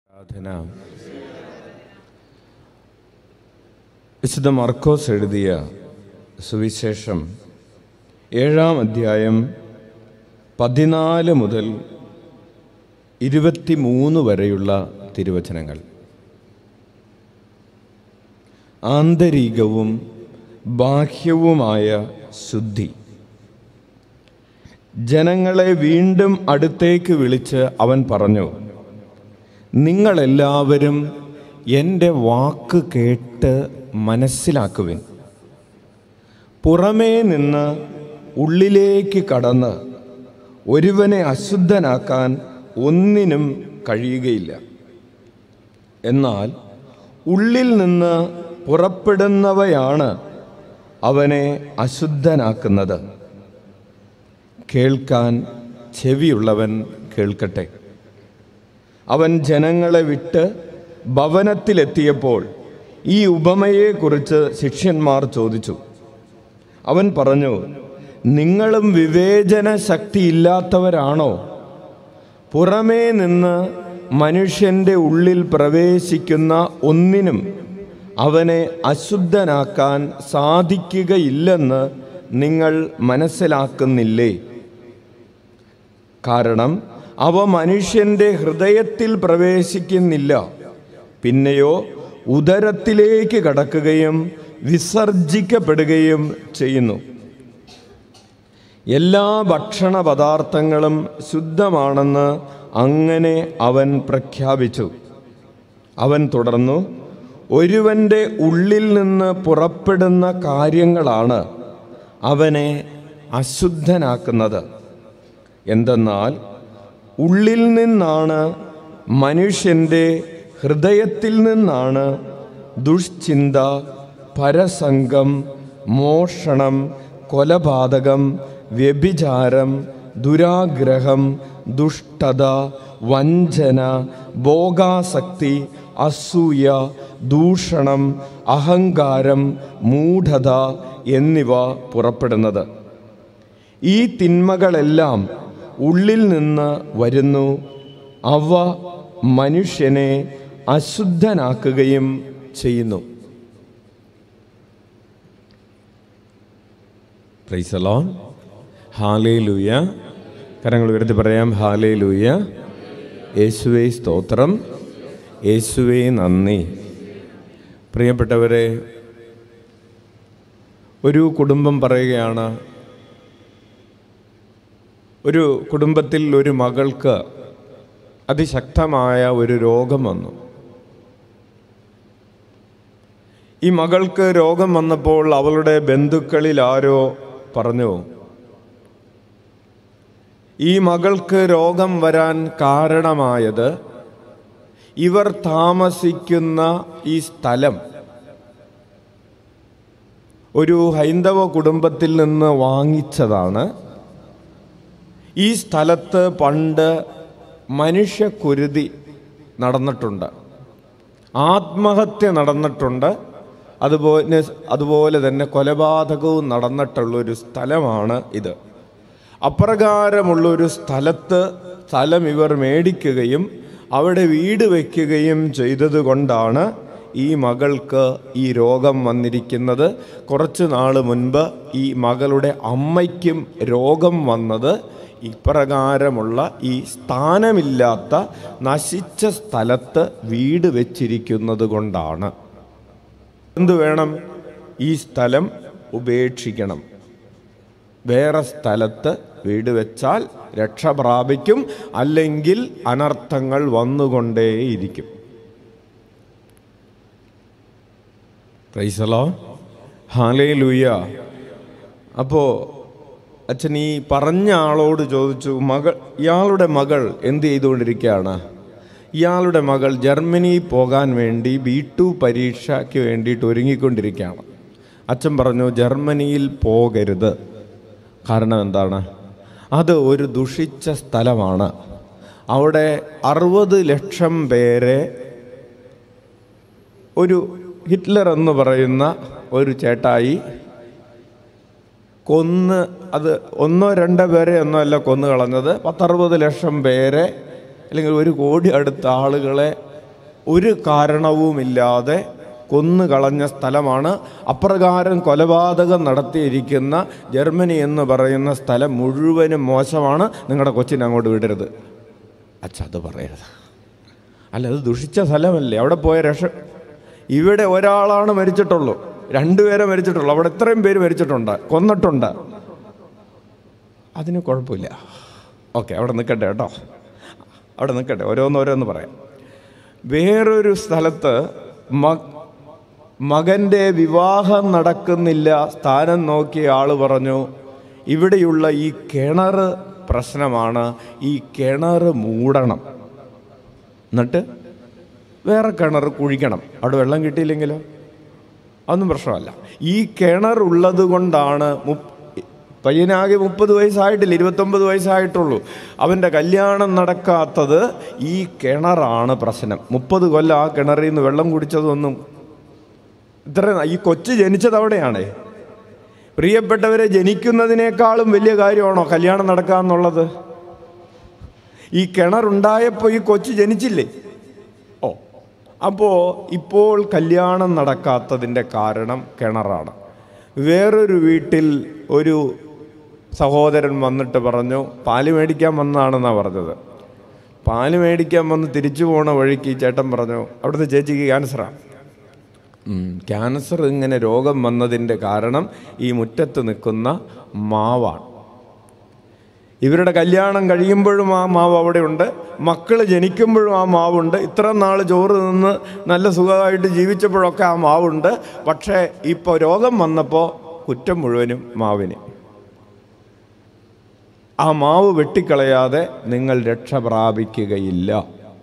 ആരാധന. വിശുദ്ധ മർക്കോസ് എഴുതിയ സുവിശേഷം 7-ാം അധ്യായം 14 മുതൽ 23 വരെയുള്ള തിരുവചനങ്ങൾ. ആന്തരികവും ബാഹ്യവുമായ ശുദ്ധി. ജനങ്ങളെ വീണ്ടും അടുത്തേക്ക് വിളിച്ച് അവൻ പറഞ്ഞു, നിങ്ങളെല്ലാവരും എൻ്റെ വാക്ക് കേട്ട് മനസ്സിലാക്കുവിൻ. പുറമേ നിന്ന് ഉള്ളിലേക്ക് കടന്ന് ഒരുവനെ അശുദ്ധനാക്കാൻ ഒന്നിനും കഴിയുകയില്ല. എന്നാൽ ഉള്ളിൽ നിന്ന് പുറപ്പെടുന്നവയാണ് അവനെ അശുദ്ധനാക്കുന്നത്. കേൾക്കാൻ ചെവിയുള്ളവൻ കേൾക്കട്ടെ. അവൻ ജനങ്ങളെ വിട്ട് ഭവനത്തിലെത്തിയപ്പോൾ ഈ ഉപമയെക്കുറിച്ച് ശിഷ്യന്മാർ ചോദിച്ചു. അവൻ പറഞ്ഞു, നിങ്ങളും വിവേചന ശക്തിയില്ലാത്തവരാണോ? പുറമേ നിന്ന് മനുഷ്യൻ്റെ ഉള്ളിൽ പ്രവേശിക്കുന്ന ഒന്നിനും അവനെ അശുദ്ധനാക്കാൻ സാധിക്കുകയില്ലെന്ന് നിങ്ങൾ മനസ്സിലാക്കുന്നില്ലേ? കാരണം അവ മനുഷ്യൻ്റെ ഹൃദയത്തിൽ പ്രവേശിക്കുന്നില്ല, പിന്നെയോ ഉദരത്തിലേക്ക് കടക്കുകയും വിസർജിക്കപ്പെടുകയും ചെയ്യുന്നു. എല്ലാ ഭക്ഷണ പദാർത്ഥങ്ങളും ശുദ്ധമാണെന്ന് അങ്ങനെ അവൻ പ്രഖ്യാപിച്ചു. അവൻ തുടർന്നു, ഒരുവൻ്റെ ഉള്ളിൽ നിന്ന് പുറപ്പെടുന്ന കാര്യങ്ങളാണ് അവനെ അശുദ്ധനാക്കുന്നത്. എന്തെന്നാൽ ഉള്ളിൽ നിന്നാണ്, മനുഷ്യൻ്റെ ഹൃദയത്തിൽ നിന്നാണ് ദുഷ്ചിന്ത, പരസംഗം, മോഷണം, കൊലപാതകം, വ്യഭിചാരം, ദുരാഗ്രഹം, ദുഷ്ടത, വഞ്ചന, ഭോഗാസക്തി, അസൂയ, ദൂഷണം, അഹങ്കാരം, മൂഢത എന്നിവ പുറപ്പെടുന്നത്. ഈ തിന്മകളെല്ലാം ഉള്ളിൽ നിന്ന് വരുന്നു. അവ മനുഷ്യനെ അശുദ്ധനാക്കുകയും ചെയ്യുന്നു. Praise the Lord. ഹല്ലേലൂയ. കരങ്ങൾ ഉയർത്തി പറയാം, ഹല്ലേലൂയ. യേശുവേ സ്തോത്രം, യേശുവേ നന്ദി. പ്രിയപ്പെട്ടവരെ, ഒരു കുടുംബം പറയുകയാണ്, ഒരു കുടുംബത്തിൽ ഒരു മകൾക്ക് അതിശക്തമായ ഒരു രോഗം വന്നു. ഈ മകൾക്ക് രോഗം വന്നപ്പോൾ അവളുടെ ബന്ധുക്കളിൽ ആരോ പറഞ്ഞു, ഈ മകൾക്ക് രോഗം വരാൻ കാരണമായത് ഇവർ താമസിക്കുന്ന ഈ സ്ഥലം ഒരു ഹൈന്ദവ കുടുംബത്തിൽ നിന്ന് വാങ്ങിച്ചതാണ്. ഈ സ്ഥലത്ത് പണ്ട് മനുഷ്യക്കുരുതി നടന്നിട്ടുണ്ട്, ആത്മഹത്യ നടന്നിട്ടുണ്ട്, അതുപോലെ തന്നെ കൊലപാതകവും നടന്നിട്ടുള്ളൊരു സ്ഥലമാണ് ഇത്. അപ്രകാരമുള്ളൊരു സ്ഥലം ഇവർ മേടിക്കുകയും അവിടെ വീട് വയ്ക്കുകയും ചെയ്തതുകൊണ്ടാണ് ഈ മകൾക്ക് ഈ രോഗം വന്നിരിക്കുന്നത്. കുറച്ച് നാൾ മുൻപ് ഈ മകളുടെ അമ്മയ്ക്കും രോഗം വന്നത് ഇപ്രകാരമുള്ള ഈ സ്ഥാനമില്ലാത്ത നശിച്ച സ്ഥലത്ത് വീട് വെച്ചിരിക്കുന്നത് കൊണ്ടാണ്. എന്തു വേണം? ഈ സ്ഥലം ഉപേക്ഷിക്കണം. വേറെ സ്ഥലത്ത് വീട് വെച്ചാൽ രക്ഷ പ്രാപിക്കും, അല്ലെങ്കിൽ അനർത്ഥങ്ങൾ വന്നുകൊണ്ടേയിരിക്കും. Praise the Lord. ഹല്ലേലൂയ. അപ്പോൾ അച്ഛൻ ഈ പറഞ്ഞ ആളോട് ചോദിച്ചു, ഇയാളുടെ മകൾ എന്ത് ചെയ്തുകൊണ്ടിരിക്കുകയാണ്? ഇയാളുടെ മകൾ ജർമ്മനി പോകാൻ വേണ്ടി B2 പരീക്ഷയ്ക്ക് വേണ്ടിയിട്ട് ഒരുങ്ങിക്കൊണ്ടിരിക്കുകയാണ്. അച്ഛൻ പറഞ്ഞു, ജർമ്മനിയിൽ പോകരുത്. കാരണം എന്താണ്? അത് ഒരു ദുഷിച്ച സ്ഥലമാണ്. അവിടെ 60 ലക്ഷം പേരെ ഒരു ഹിറ്റ്ലർ എന്ന് പറയുന്ന ഒരു ചേട്ടായി കൊന്ന്, അത് 1-2 പേരെ ഒന്നുമല്ല കൊന്നു കളഞ്ഞത്, 10-60 ലക്ഷം പേരെ അല്ലെങ്കിൽ 1 കോടി അടുത്ത ആളുകളെ ഒരു കാരണവുമില്ലാതെ കൊന്നുകളഞ്ഞ സ്ഥലമാണ്. അപ്രകാരം കൊലപാതകം നടത്തിയിരിക്കുന്ന ജർമ്മനി എന്ന് പറയുന്ന സ്ഥലം മുഴുവനും മോശമാണ്. നിങ്ങളുടെ കൊച്ചിനെ അങ്ങോട്ട് വിടരുത്. അത് പറയരുത്. അല്ല, അത് ദുഷിച്ച സ്ഥലമല്ലേ, അവിടെ പോയ ഇവിടെ ഒരാളാണ് മരിച്ചിട്ടുള്ളൂ, 2 പേരെ മരിച്ചിട്ടുള്ളൂ. അവിടെ ഇത്രയും പേര് മരിച്ചിട്ടുണ്ട്, കൊന്നിട്ടുണ്ട്. അതിന് കുഴപ്പമില്ല. ഓക്കെ, അവിടെ നിൽക്കട്ടെ കേട്ടോ, അവിടെ നിൽക്കട്ടെ, ഓരോന്നോരോന്ന് പറയാം. വേറൊരു സ്ഥലത്ത് മകൻ്റെ വിവാഹം നടക്കുന്നില്ല. സ്ഥാനം നോക്കിയ ആൾ പറഞ്ഞു, ഇവിടെയുള്ള ഈ കിണർ പ്രശ്നമാണ്, ഈ കിണർ മൂടണം, എന്നിട്ട് വേറെ കിണർ കുഴിക്കണം. അവിടെ വെള്ളം കിട്ടിയില്ലെങ്കിലോ? അതൊന്നും പ്രശ്നമല്ല. ഈ കിണറുള്ളത് കൊണ്ടാണ് പയ്യനാകെ 30 വയസ്സായിട്ടില്ല, 29 വയസ്സായിട്ടുള്ളൂ. അവൻ്റെ കല്യാണം നടക്കാത്തത് ഈ കിണറാണ് പ്രശ്നം. 30 കൊല്ലം ആ കിണറിൽ നിന്ന് വെള്ളം കുടിച്ചതൊന്നും ഈ കൊച്ച് ജനിച്ചത് അവിടെയാണേ. പ്രിയപ്പെട്ടവരെ, ജനിക്കുന്നതിനേക്കാളും വലിയ കാര്യമാണോ കല്യാണം നടക്കുക എന്നുള്ളത്? ഈ കിണറുണ്ടായപ്പോൾ ഈ കൊച്ച് ജനിച്ചില്ലേ? അപ്പോൾ ഇപ്പോൾ കല്യാണം നടക്കാത്തതിൻ്റെ കാരണം കിണറാണ്. വേറൊരു വീട്ടിൽ ഒരു സഹോദരൻ വന്നിട്ട് പറഞ്ഞു, പാല് മേടിക്കാൻ വന്നതാണെന്നാണ് പറഞ്ഞത്. പാല് മേടിക്കാൻ വന്ന് തിരിച്ചു പോണ വഴിക്ക് ചേട്ടൻ പറഞ്ഞു, അവിടുത്തെ ചേച്ചിക്ക് ക്യാൻസറാണ്. ക്യാൻസർ ഇങ്ങനെ രോഗം വന്നതിൻ്റെ കാരണം ഈ മുറ്റത്ത് നിൽക്കുന്ന മാവാണ്. ഇവരുടെ കല്യാണം കഴിയുമ്പോഴും ആ മാവ് അവിടെയുണ്ട്, മക്കൾ ജനിക്കുമ്പോഴും ആ മാവുണ്ട്, ഇത്ര നാൾ ചോറ് നിന്ന് നല്ല സുഖമായിട്ട് ജീവിച്ചപ്പോഴൊക്കെ ആ മാവുണ്ട്. പക്ഷേ ഇപ്പോൾ രോഗം വന്നപ്പോൾ കുറ്റം മുഴുവനും മാവിന്. ആ മാവ് വെട്ടിക്കളയാതെ നിങ്ങൾ രക്ഷ പ്രാപിക്കുകയില്ല.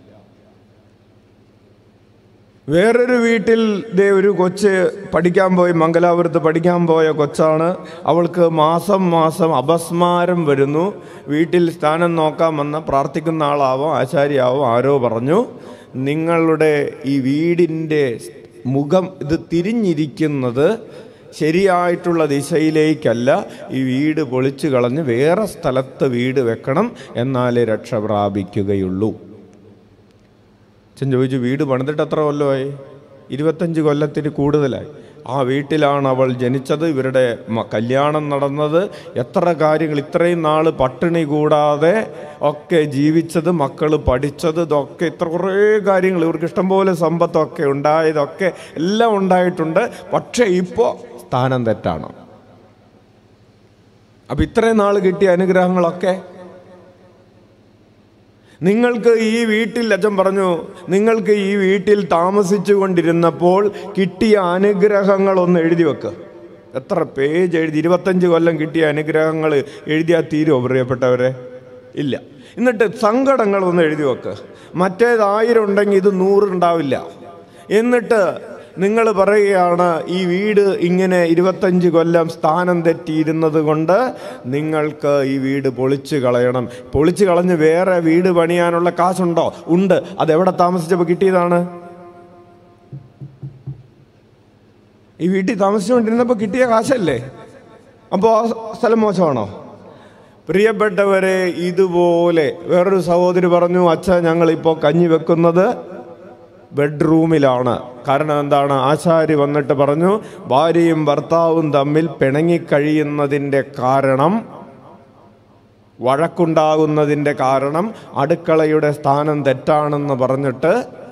വേറൊരു വീട്ടിൽ ഒരു കൊച്ച് പഠിക്കാൻ പോയി, മംഗലാപുരത്ത് പഠിക്കാൻ പോയ കൊച്ചാണ്. അവൾക്ക് മാസം മാസം അപസ്മാരം വരുന്നു. വീട്ടിൽ സ്ഥാനം നോക്കാൻ വന്ന പ്രാർത്ഥിക്കുന്ന ആളാവോ ആചാര്യാവോ ആരോ പറഞ്ഞു, നിങ്ങളുടെ ഈ വീടിൻ്റെ മുഖം ഇത് തിരിഞ്ഞിരിക്കുന്നത് ശരിയായിട്ടുള്ള ദിശയിലേക്കല്ല, ഈ വീട് പൊളിച്ചു കളഞ്ഞ് വേറെ സ്ഥലത്ത് വീട് വെക്കണം, എന്നാലേ രക്ഷ പ്രാപിക്കുകയുള്ളൂ. അച്ഛൻ ചോദിച്ചു, വീട് പണിതിട്ട് എത്ര കൊല്ലമായി? 25 കൊല്ലത്തിന് കൂടുതലായി. ആ വീട്ടിലാണ് അവൾ ജനിച്ചത്, ഇവരുടെ കല്യാണം നടന്നത്, എത്ര കാര്യങ്ങൾ, ഇത്രയും നാൾ പട്ടിണി കൂടാതെ ഒക്കെ ജീവിച്ചത്, മക്കൾ പഠിച്ചത്, ഇതൊക്കെ ഇത്ര കുറേ കാര്യങ്ങൾ, ഇവർക്ക് ഇഷ്ടംപോലെ സമ്പത്തൊക്കെ ഉണ്ടായതൊക്കെ എല്ലാം ഉണ്ടായിട്ടുണ്ട്. പക്ഷേ ഇപ്പോൾ സ്ഥാനം തെറ്റാണ്. അപ്പം ഇത്രയും നാൾ കിട്ടിയ അനുഗ്രഹങ്ങളൊക്കെ നിങ്ങൾക്ക് ഈ വീട്ടിൽ, അച്ഛൻ പറഞ്ഞു, നിങ്ങൾക്ക് ഈ വീട്ടിൽ താമസിച്ചു കൊണ്ടിരുന്നപ്പോൾ കിട്ടിയ അനുഗ്രഹങ്ങളൊന്ന് എഴുതി വെക്കുക. എത്ര പേജ് എഴുതി? 25 കൊല്ലം കിട്ടിയ അനുഗ്രഹങ്ങൾ എഴുതിയാൽ തീരുമോ പ്രിയപ്പെട്ടവരെ? ഇല്ല. എന്നിട്ട് സങ്കടങ്ങളൊന്ന് എഴുതി വെക്കുക. മറ്റേത് 1000 ഉണ്ടെങ്കിൽ ഇത് 100 ഉണ്ടാവില്ല. എന്നിട്ട് നിങ്ങൾ പറയുകയാണ്, ഈ വീട് ഇങ്ങനെ 25 കൊല്ലം സ്ഥാനം തെറ്റിയിരുന്നത് കൊണ്ട് നിങ്ങൾക്ക് ഈ വീട് പൊളിച്ചു കളയണം. പൊളിച്ചു കളഞ്ഞ് വേറെ വീട് പണിയാനുള്ള കാശുണ്ടോ? ഉണ്ട്. അതെവിടെ താമസിച്ചപ്പോൾ കിട്ടിയതാണ്? ഈ വീട്ടിൽ താമസിച്ചുകൊണ്ടിരുന്നപ്പോൾ കിട്ടിയ കാശല്ലേ? അപ്പോൾ ആ സ്ഥലം മോശമാണോ? പ്രിയപ്പെട്ടവരെ, ഇതുപോലെ വേറൊരു സഹോദരി പറഞ്ഞു, അച്ഛാ ഞങ്ങളിപ്പോൾ കഞ്ഞി വെക്കുന്നത് ബെഡ്റൂമിലാണ്. കാരണം എന്താണ്? ആശാരി വന്നിട്ട് പറഞ്ഞു, ഭാര്യയും ഭർത്താവും തമ്മിൽ പിണങ്ങിക്കഴിയുന്നതിൻ്റെ കാരണം, വഴക്കുണ്ടാകുന്നതിൻ്റെ കാരണം അടുക്കളയുടെ സ്ഥാനം തെറ്റാണെന്ന് പറഞ്ഞിട്ട്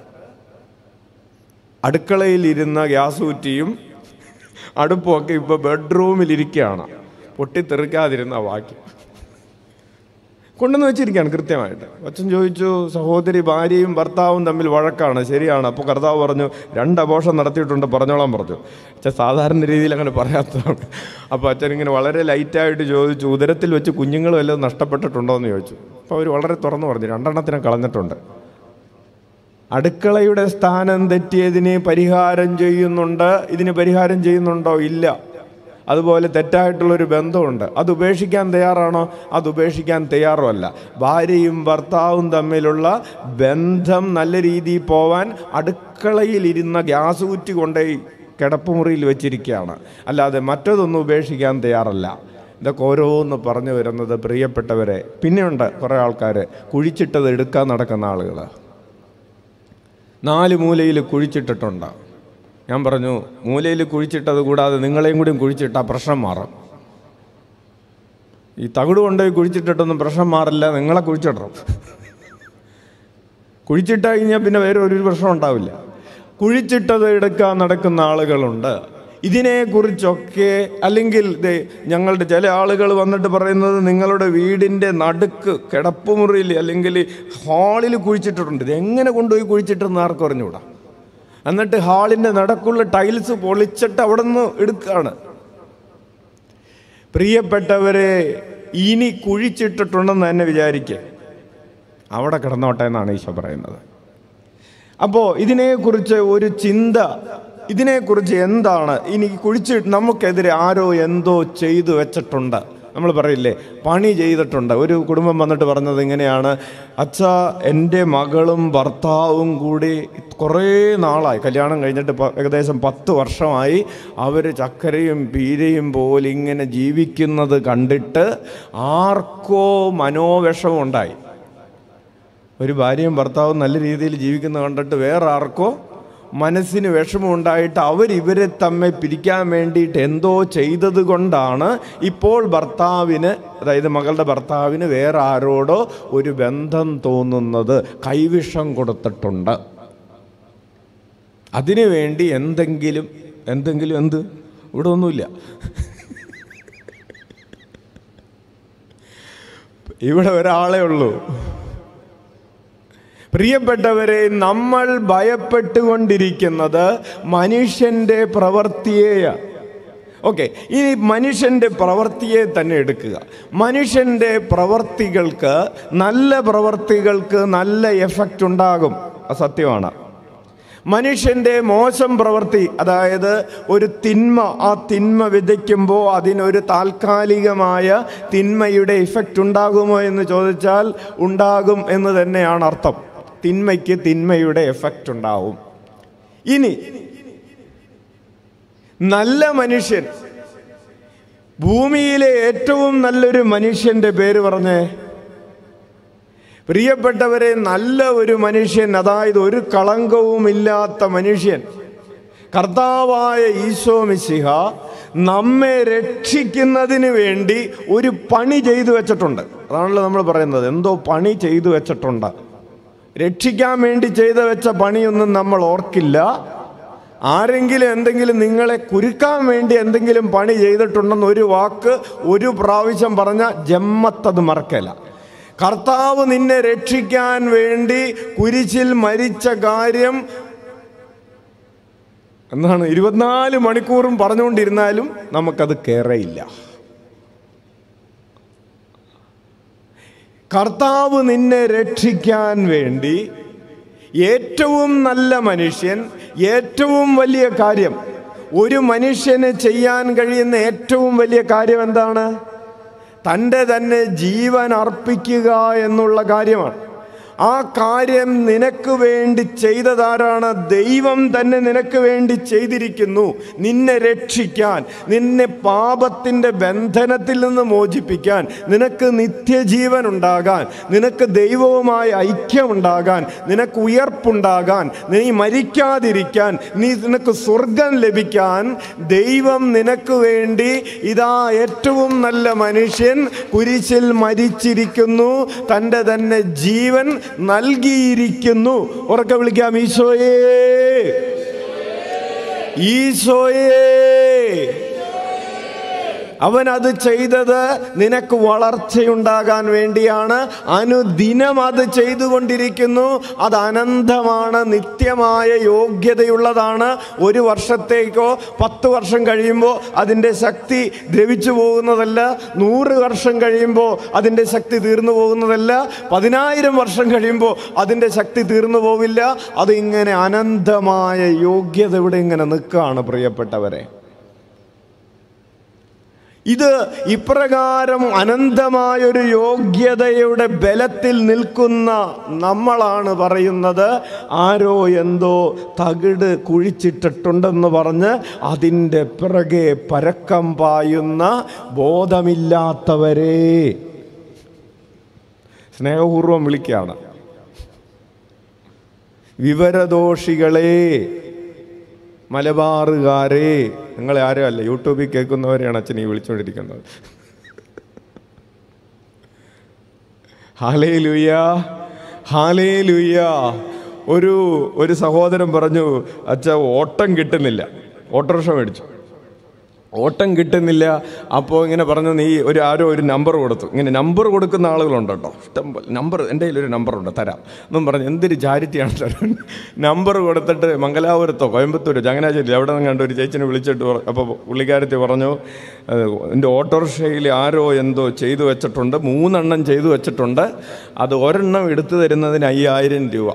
അടുക്കളയിലിരുന്ന ഗ്യാസ് കുറ്റിയും അടുപ്പുമൊക്കെ ഇപ്പോൾ ബെഡ്റൂമിലിരിക്കുകയാണ്. പൊട്ടിത്തെറിക്കാതിരുന്ന വാക്യം കൊണ്ടുവന്ന് വെച്ചിരിക്കുകയാണ് കൃത്യമായിട്ട്. അച്ഛൻ ചോദിച്ചു, സഹോദരി ഭാര്യയും ഭർത്താവും തമ്മിൽ വഴക്കാണ്, ശരിയാണ്. അപ്പോൾ കർത്താവ് പറഞ്ഞു, 2 അബോർഷൻ നടത്തിയിട്ടുണ്ട്, പറഞ്ഞോളാൻ പറഞ്ഞു. അച്ഛൻ സാധാരണ രീതിയിൽ അങ്ങനെ പറയാത്തതാണ്. അപ്പോൾ അച്ഛൻ ഇങ്ങനെ വളരെ ലൈറ്റായിട്ട് ചോദിച്ചു, ഉദരത്തിൽ വെച്ച് കുഞ്ഞുങ്ങൾ വല്ലതും നഷ്ടപ്പെട്ടിട്ടുണ്ടോ എന്ന് ചോദിച്ചു. അപ്പോൾ അവർ വളരെ തുറന്നു പറഞ്ഞു, 2 എണ്ണത്തിനെ കളഞ്ഞിട്ടുണ്ട്. അടുക്കളയുടെ സ്ഥാനം തെറ്റിയതിന് പരിഹാരം ചെയ്യുന്നുണ്ട്, ഇതിന് പരിഹാരം ചെയ്യുന്നുണ്ടോ? ഇല്ല. അതുപോലെ തെറ്റായിട്ടുള്ളൊരു ബന്ധമുണ്ട്, അത് ഉപേക്ഷിക്കാൻ തയ്യാറാണോ? അത് ഉപേക്ഷിക്കാൻ തയ്യാറുമല്ല. ഭാര്യയും ഭർത്താവും തമ്മിലുള്ള ബന്ധം നല്ല രീതിയിൽ പോവാൻ അടുക്കളയിലിരുന്ന ഗ്യാസ് കുറ്റി കൊണ്ടുപോയി കിടപ്പുമുറിയിൽ വെച്ചിരിക്കുകയാണ്, അല്ലാതെ മറ്റതൊന്നും ഉപേക്ഷിക്കാൻ തയ്യാറല്ല. ഇതൊക്കെ ഓരോന്ന് പറഞ്ഞു വരുന്നത് പ്രിയപ്പെട്ടവരെ. പിന്നെയുണ്ട് കുറേ ആൾക്കാർ കുഴിച്ചിട്ടത് എടുക്കാൻ നടക്കുന്ന ആളുകൾ. 4 മൂലയിൽ കുഴിച്ചിട്ടിട്ടുണ്ട്. ഞാൻ പറഞ്ഞു, മൂലയിൽ കുഴിച്ചിട്ടത് കൂടാതെ നിങ്ങളെയും കൂടി കുഴിച്ചിട്ടാൽ പ്രശ്നം മാറും. ഈ തകിട് കൊണ്ടുപോയി കുഴിച്ചിട്ടിട്ടൊന്നും പ്രശ്നം മാറില്ല, നിങ്ങളെ കുഴിച്ചിടണം. കുഴിച്ചിട്ട് കഴിഞ്ഞാൽ പിന്നെ വേറെ ഒരു പ്രശ്നം ഉണ്ടാവില്ല. കുഴിച്ചിട്ടത് എടുക്കാൻ നടക്കുന്ന ആളുകളുണ്ട്. ഇതിനെക്കുറിച്ചൊക്കെ, അല്ലെങ്കിൽ ഞങ്ങളുടെ ചില ആളുകൾ വന്നിട്ട് പറയുന്നത് നിങ്ങളുടെ വീടിൻ്റെ നടുക്ക് കിടപ്പുമുറിയിൽ അല്ലെങ്കിൽ ഹാളിൽ കുഴിച്ചിട്ടിട്ടുണ്ട്. ഇതെങ്ങനെ കൊണ്ടുപോയി കുഴിച്ചിട്ടെന്ന് ആർക്കും അറിഞ്ഞുകൂടാ. എന്നിട്ട് ഹാളിൻ്റെ നടക്കുള്ള ടൈൽസ് പൊളിച്ചിട്ട് അവിടെ നിന്ന് എടുക്കുകയാണ്. പ്രിയപ്പെട്ടവരെ, ഇനി കുഴിച്ചിട്ടിട്ടുണ്ടെന്ന് തന്നെ വിചാരിക്കുക, അവിടെ കിടന്നോട്ടെ എന്നാണ് ഈശോ പറയുന്നത്. അപ്പോൾ ഇതിനെക്കുറിച്ച് ഒരു ചിന്ത, ഇതിനെക്കുറിച്ച് എന്താണ് ഇനി നമുക്കെതിരെ ആരോ എന്തോ ചെയ്തു വെച്ചിട്ടുണ്ട്. നമ്മൾ പറയില്ലേ, പണി ചെയ്തിട്ടുണ്ട്. ഒരു കുടുംബം വന്നിട്ട് പറഞ്ഞത് ഇങ്ങനെയാണ്: അച്ഛാ, എൻ്റെ മകളും ഭർത്താവും കൂടി കുറേ നാളായി, കല്യാണം കഴിഞ്ഞിട്ട് ഏകദേശം 10 വർഷമായി, അവർ ചക്കരയും പീരയും പോലെ ഇങ്ങനെ ജീവിക്കുന്നത് കണ്ടിട്ട് ആർക്കോ മനോവിഷമം ഉണ്ടായി. ഒരു ഭാര്യയും ഭർത്താവും നല്ല രീതിയിൽ ജീവിക്കുന്നത് കണ്ടിട്ട് വേറെ ആർക്കോ മനസ്സിന് വിഷമമുണ്ടായിട്ട് അവരിവരെ തമ്മിൽ പിരിക്കാൻ വേണ്ടിയിട്ട് എന്തോ ചെയ്തത് കൊണ്ടാണ് ഇപ്പോൾ ഭർത്താവിന്, അതായത് മകളുടെ ഭർത്താവിന് വേറെ ആരോടോ ഒരു ബന്ധം തോന്നുന്നത്. കൈവിഷം കൊടുത്തിട്ടുണ്ട്. അതിനു വേണ്ടി എന്തെങ്കിലും എന്ത് ഇവിടെ ഒന്നുമില്ല. ഇവിടെ ഒരാളേ ഉള്ളൂ. പ്രിയപ്പെട്ടവരെ, നമ്മൾ ഭയപ്പെട്ടുകൊണ്ടിരിക്കുന്നത് മനുഷ്യൻ്റെ പ്രവൃത്തിയെയാണ്. ഓക്കെ, ഇനി മനുഷ്യൻ്റെ പ്രവൃത്തിയെ തന്നെ എടുക്കുക. മനുഷ്യൻ്റെ പ്രവൃത്തികൾക്ക്, നല്ല പ്രവൃത്തികൾക്ക് നല്ല എഫക്റ്റ് ഉണ്ടാകും, സത്യമാണ്. മനുഷ്യൻ്റെ മോശം പ്രവൃത്തി, അതായത് ഒരു തിന്മ, ആ തിന്മ വിതയ്ക്കുമ്പോൾ അതിനൊരു താൽക്കാലികമായ തിന്മയുടെ ഇഫക്റ്റ് ഉണ്ടാകുമോ എന്ന് ചോദിച്ചാൽ ഉണ്ടാകും എന്ന് തന്നെയാണ് അർത്ഥം. തിന്മയ്ക്ക് തിന്മയുടെ എഫക്റ്റ് ഉണ്ടാവും. ഇനി നല്ല മനുഷ്യൻ, ഭൂമിയിലെ ഏറ്റവും നല്ലൊരു മനുഷ്യൻ്റെ പേര് പറഞ്ഞേ. പ്രിയപ്പെട്ടവരെ, നല്ല ഒരു മനുഷ്യൻ, അതായത് ഒരു കളങ്കവുമില്ലാത്ത മനുഷ്യൻ, കർത്താവായ ഈശോ മിശിഹ നമ്മെ രക്ഷിക്കുന്നതിന് വേണ്ടി ഒരു പണി ചെയ്തു വെച്ചിട്ടുണ്ട്. അതാണല്ലോ നമ്മൾ പറയുന്നത്, എന്തോ പണി ചെയ്തു വെച്ചിട്ടുണ്ട്. രക്ഷിക്കാൻ വേണ്ടി ചെയ്തു വെച്ച പണിയൊന്നും നമ്മൾ ഓർക്കില്ല. ആരെങ്കിലും എന്തെങ്കിലും നിങ്ങളെ കുരുക്കാൻ വേണ്ടി എന്തെങ്കിലും പണി ചെയ്തിട്ടുണ്ടെന്ന് ഒരു വാക്ക് ഒരു പ്രാവശ്യം പറഞ്ഞാൽ ജമ്മത്തത് മറക്കല. കർത്താവ് നിന്നെ രക്ഷിക്കാൻ വേണ്ടി കുരിശിൽ മരിച്ച കാര്യം എന്താണ് 24 മണിക്കൂറും പറഞ്ഞുകൊണ്ടിരുന്നാലും നമുക്കത് കേറയില്ല. കർത്താവ് നിന്നെ രക്ഷിക്കാൻ വേണ്ടി ഏറ്റവും നല്ല മനുഷ്യൻ, ഏറ്റവും വലിയ കാര്യം, ഒരു മനുഷ്യന് ചെയ്യാൻ കഴിയുന്ന ഏറ്റവും വലിയ കാര്യം എന്താണ്? തൻ്റെ തന്നെ ജീവൻ അർപ്പിക്കുക എന്നുള്ള കാര്യമാണ്. ആ കാര്യം നിനക്ക് വേണ്ടി ചെയ്തതാരാണ്? ദൈവം തന്നെ നിനക്ക് വേണ്ടി ചെയ്തിരിക്കുന്നു. നിന്നെ രക്ഷിക്കാൻ, നിന്നെ പാപത്തിൻ്റെ ബന്ധനത്തിൽ നിന്ന് മോചിപ്പിക്കാൻ, നിനക്ക് നിത്യജീവൻ ഉണ്ടാകാൻ, നിനക്ക് ദൈവവുമായി ഐക്യമുണ്ടാകാൻ, നിനക്ക് ഉയർപ്പുണ്ടാകാൻ, നീ മരിക്കാതിരിക്കാൻ, നിനക്ക് സ്വർഗം ലഭിക്കാൻ ദൈവം നിനക്ക് വേണ്ടി ഇതാ ഏറ്റവും നല്ല മനുഷ്യൻ കുരിശിൽ മരിച്ചിരിക്കുന്നു, തൻ്റെ തന്നെ ജീവൻ നൽകിയിരിക്കുന്നു. ഉറക്കെ വിളിക്കാം, ഈശോയേ, ഈശോയേ. അവൻ അത് ചെയ്തത് നിനക്ക് വളർച്ചയുണ്ടാകാൻ വേണ്ടിയാണ്. അനുദിനം അത് ചെയ്തുകൊണ്ടിരിക്കുന്നു. അത് അനന്തമാണ്, നിത്യമായ യോഗ്യതയുള്ളതാണ്. 1 വർഷത്തേക്കോ 10 വർഷം കഴിയുമ്പോൾ അതിൻ്റെ ശക്തി ദ്രവിച്ചു പോകുന്നതല്ല. 100 വർഷം കഴിയുമ്പോൾ അതിൻ്റെ ശക്തി തീർന്നു പോകുന്നതല്ല. 10,000 വർഷം കഴിയുമ്പോൾ അതിൻ്റെ ശക്തി തീർന്നു പോവില്ല. അത് ഇങ്ങനെ അനന്തമായ യോഗ്യത ഇവിടെ ഇങ്ങനെ നിൽക്കുകയാണ്. പ്രിയപ്പെട്ടവരെ, ഇത് ഇപ്രകാരം അനന്തമായൊരു യോഗ്യതയുടെ ബലത്തിൽ നിൽക്കുന്ന നമ്മളാണ് പറയുന്നത്, ആരോ എന്തോ തകിട് കുഴിച്ചിട്ടിട്ടുണ്ടെന്ന് പറഞ്ഞ് അതിൻ്റെ പിറകെ പരക്കം പായുന്ന ബോധമില്ലാത്തവരെ. സ്നേഹപൂർവം വിളിക്കുകയാണ്. വിവരദോഷികളെ, മലബാറുകാരെ, നിങ്ങളെ ആരും അല്ല, യൂട്യൂബിൽ കേൾക്കുന്നവരെയാണ് അച്ഛൻ ഈ വിളിച്ചുകൊണ്ടിരിക്കുന്നത്. Hallelujah, hallelujah. ഒരു സഹോദരൻ പറഞ്ഞു, അച്ഛാ ഓട്ടം കിട്ടുന്നില്ല, ഓട്ടോറിക്ഷ മേടിച്ചു, ഓട്ടം കിട്ടുന്നില്ല. അപ്പോൾ ഇങ്ങനെ പറഞ്ഞു, നീ ആരോ ഒരു നമ്പർ കൊടുത്തു. ഇങ്ങനെ നമ്പർ കൊടുക്കുന്ന ആളുകളുണ്ട് കേട്ടോ, ഇഷ്ടം പോലെ. നമ്പർ, എൻ്റെ കയ്യിലൊരു നമ്പറുണ്ട്, തരാം എന്നും പറഞ്ഞു. എന്തൊരു ചാരിറ്റിയാണ് തരാൻ. നമ്പർ കൊടുത്തിട്ട് മംഗലാപുരത്തോ കോയമ്പത്തൂരോ ചങ്ങനാശ്ശേരി അവിടെ നിന്ന് കണ്ട് ഒരു ചേച്ചിനെ വിളിച്ചിട്ട് അപ്പോൾ പുള്ളിക്കാരത്തി പറഞ്ഞു, എൻ്റെ ഓട്ടോറിക്ഷയിൽ ആരോ എന്തോ ചെയ്തു വെച്ചിട്ടുണ്ട്, 3 എണ്ണം ചെയ്തു വെച്ചിട്ടുണ്ട്, അത് ഒരെണ്ണം എടുത്തു തരുന്നതിന് 5000 രൂപ.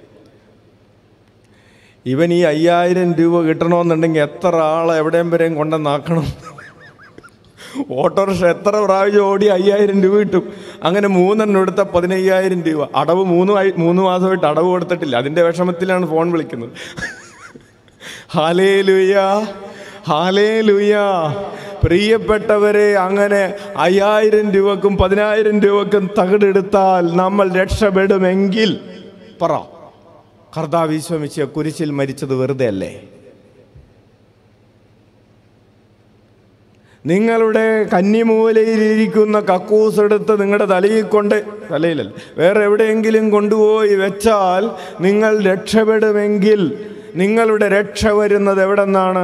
ഇവൻ ഈ 5000 രൂപ കിട്ടണമെന്നുണ്ടെങ്കിൽ എത്ര ആളെ എവിടെയും വരെയും കൊണ്ടുവന്നാക്കണം. ഓട്ടോറിക്ഷ എത്ര പ്രാവശ്യം ഓടി 5000 രൂപ കിട്ടും. അങ്ങനെ 3 എണ്ണം എടുത്ത 15000 രൂപ. അടവ് 3 മാസമായിട്ട് അടവ് കൊടുത്തിട്ടില്ല. അതിൻ്റെ വിഷമത്തിലാണ് ഫോൺ വിളിക്കുന്നത്. Hallelujah, hallelujah. പ്രിയപ്പെട്ടവരെ, അങ്ങനെ 5000 രൂപക്കും 10000 രൂപക്കും തകിടെടുത്താൽ നമ്മൾ രക്ഷപ്പെടുമെങ്കിൽ പറ, കർത്താവ് ഈശോ മിശിഹാ കുരിശിൽ മരിച്ചത് വെറുതെ അല്ലേ? നിങ്ങളുടെ കന്നിമൂലയിലിരിക്കുന്ന കക്കൂസ് എടുത്ത് നിങ്ങളുടെ തലയിൽ തലയിലല്ല വേറെ എവിടെയെങ്കിലും കൊണ്ടുപോയി വെച്ചാൽ നിങ്ങൾ രക്ഷപ്പെടുമെങ്കിൽ നിങ്ങളുടെ രക്ഷ വരുന്നത് എവിടെ നിന്നാണ്?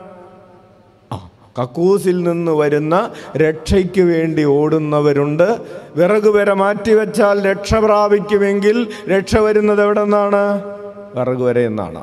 കക്കൂസിൽ നിന്ന് വരുന്ന രക്ഷയ്ക്ക് വേണ്ടി ഓടുന്നവരുണ്ട്. വിറക് വരെ മാറ്റിവെച്ചാൽ രക്ഷ പ്രാപിക്കുമെങ്കിൽ രക്ഷ വരുന്നത് എവിടെ നിന്നാണ്? വിറക് വരെ എന്നാണ്.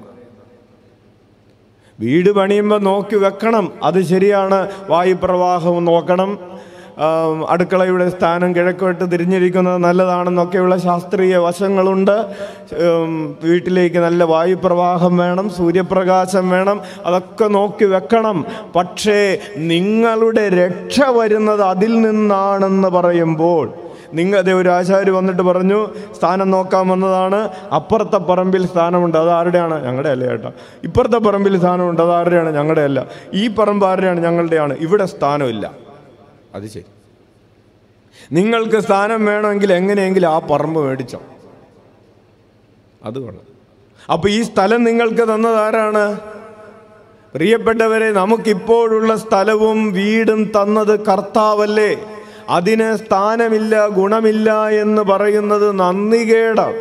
വീട് പണിയുമ്പോൾ നോക്കി വെക്കണം, അത് ശരിയാണ്. വായുപ്രവാഹവും നോക്കണം. അടുക്കളയുടെ സ്ഥാനം കിഴക്കോട്ട് തിരിഞ്ഞിരിക്കുന്നത് നല്ലതാണെന്നൊക്കെയുള്ള ശാസ്ത്രീയ വശങ്ങളുണ്ട്. വീട്ടിലേക്ക് നല്ല വായുപ്രവാഹം വേണം, സൂര്യപ്രകാശം വേണം, അതൊക്കെ നോക്കി വെക്കണം. പക്ഷേ നിങ്ങളുടെ രക്ഷ വരുന്നത് അതിൽ നിന്നാണെന്ന് പറയുമ്പോൾ, ഒരു ആശാരി വന്നിട്ട് പറഞ്ഞു, സ്ഥാനം നോക്കാൻ വന്നതാണ്, അപ്പുറത്തെ പറമ്പിൽ സ്ഥാനമുണ്ട്, അത് ആരുടെയാണ്? ഞങ്ങളുടെ അല്ല ചേട്ടാ. ഇപ്പുറത്തെ പറമ്പിൽ സ്ഥാനമുണ്ട്, അത് ആരുടെയാണ്? ഞങ്ങളുടെ അല്ല. ഈ പറമ്പ് ആരുടെയാണ്? ഞങ്ങളുടെയാണ്. ഇവിടെ സ്ഥാനമില്ല. അത് ശരി, നിങ്ങൾക്ക് സ്ഥാനം വേണമെങ്കിൽ എങ്ങനെയെങ്കിലും ആ പറമ്പ് മേടിച്ചോ, അത് വേണം. അപ്പോൾ ഈ സ്ഥലം നിങ്ങൾക്ക് തന്നത് ആരാണ്? പ്രിയപ്പെട്ടവരെ, നമുക്കിപ്പോഴുള്ള സ്ഥലവും വീടും തന്നത് കർത്താവല്ലേ? അതിന് സ്ഥാനമില്ല, ഗുണമില്ല എന്ന് പറയുന്നത് നന്ദികേടാണ്.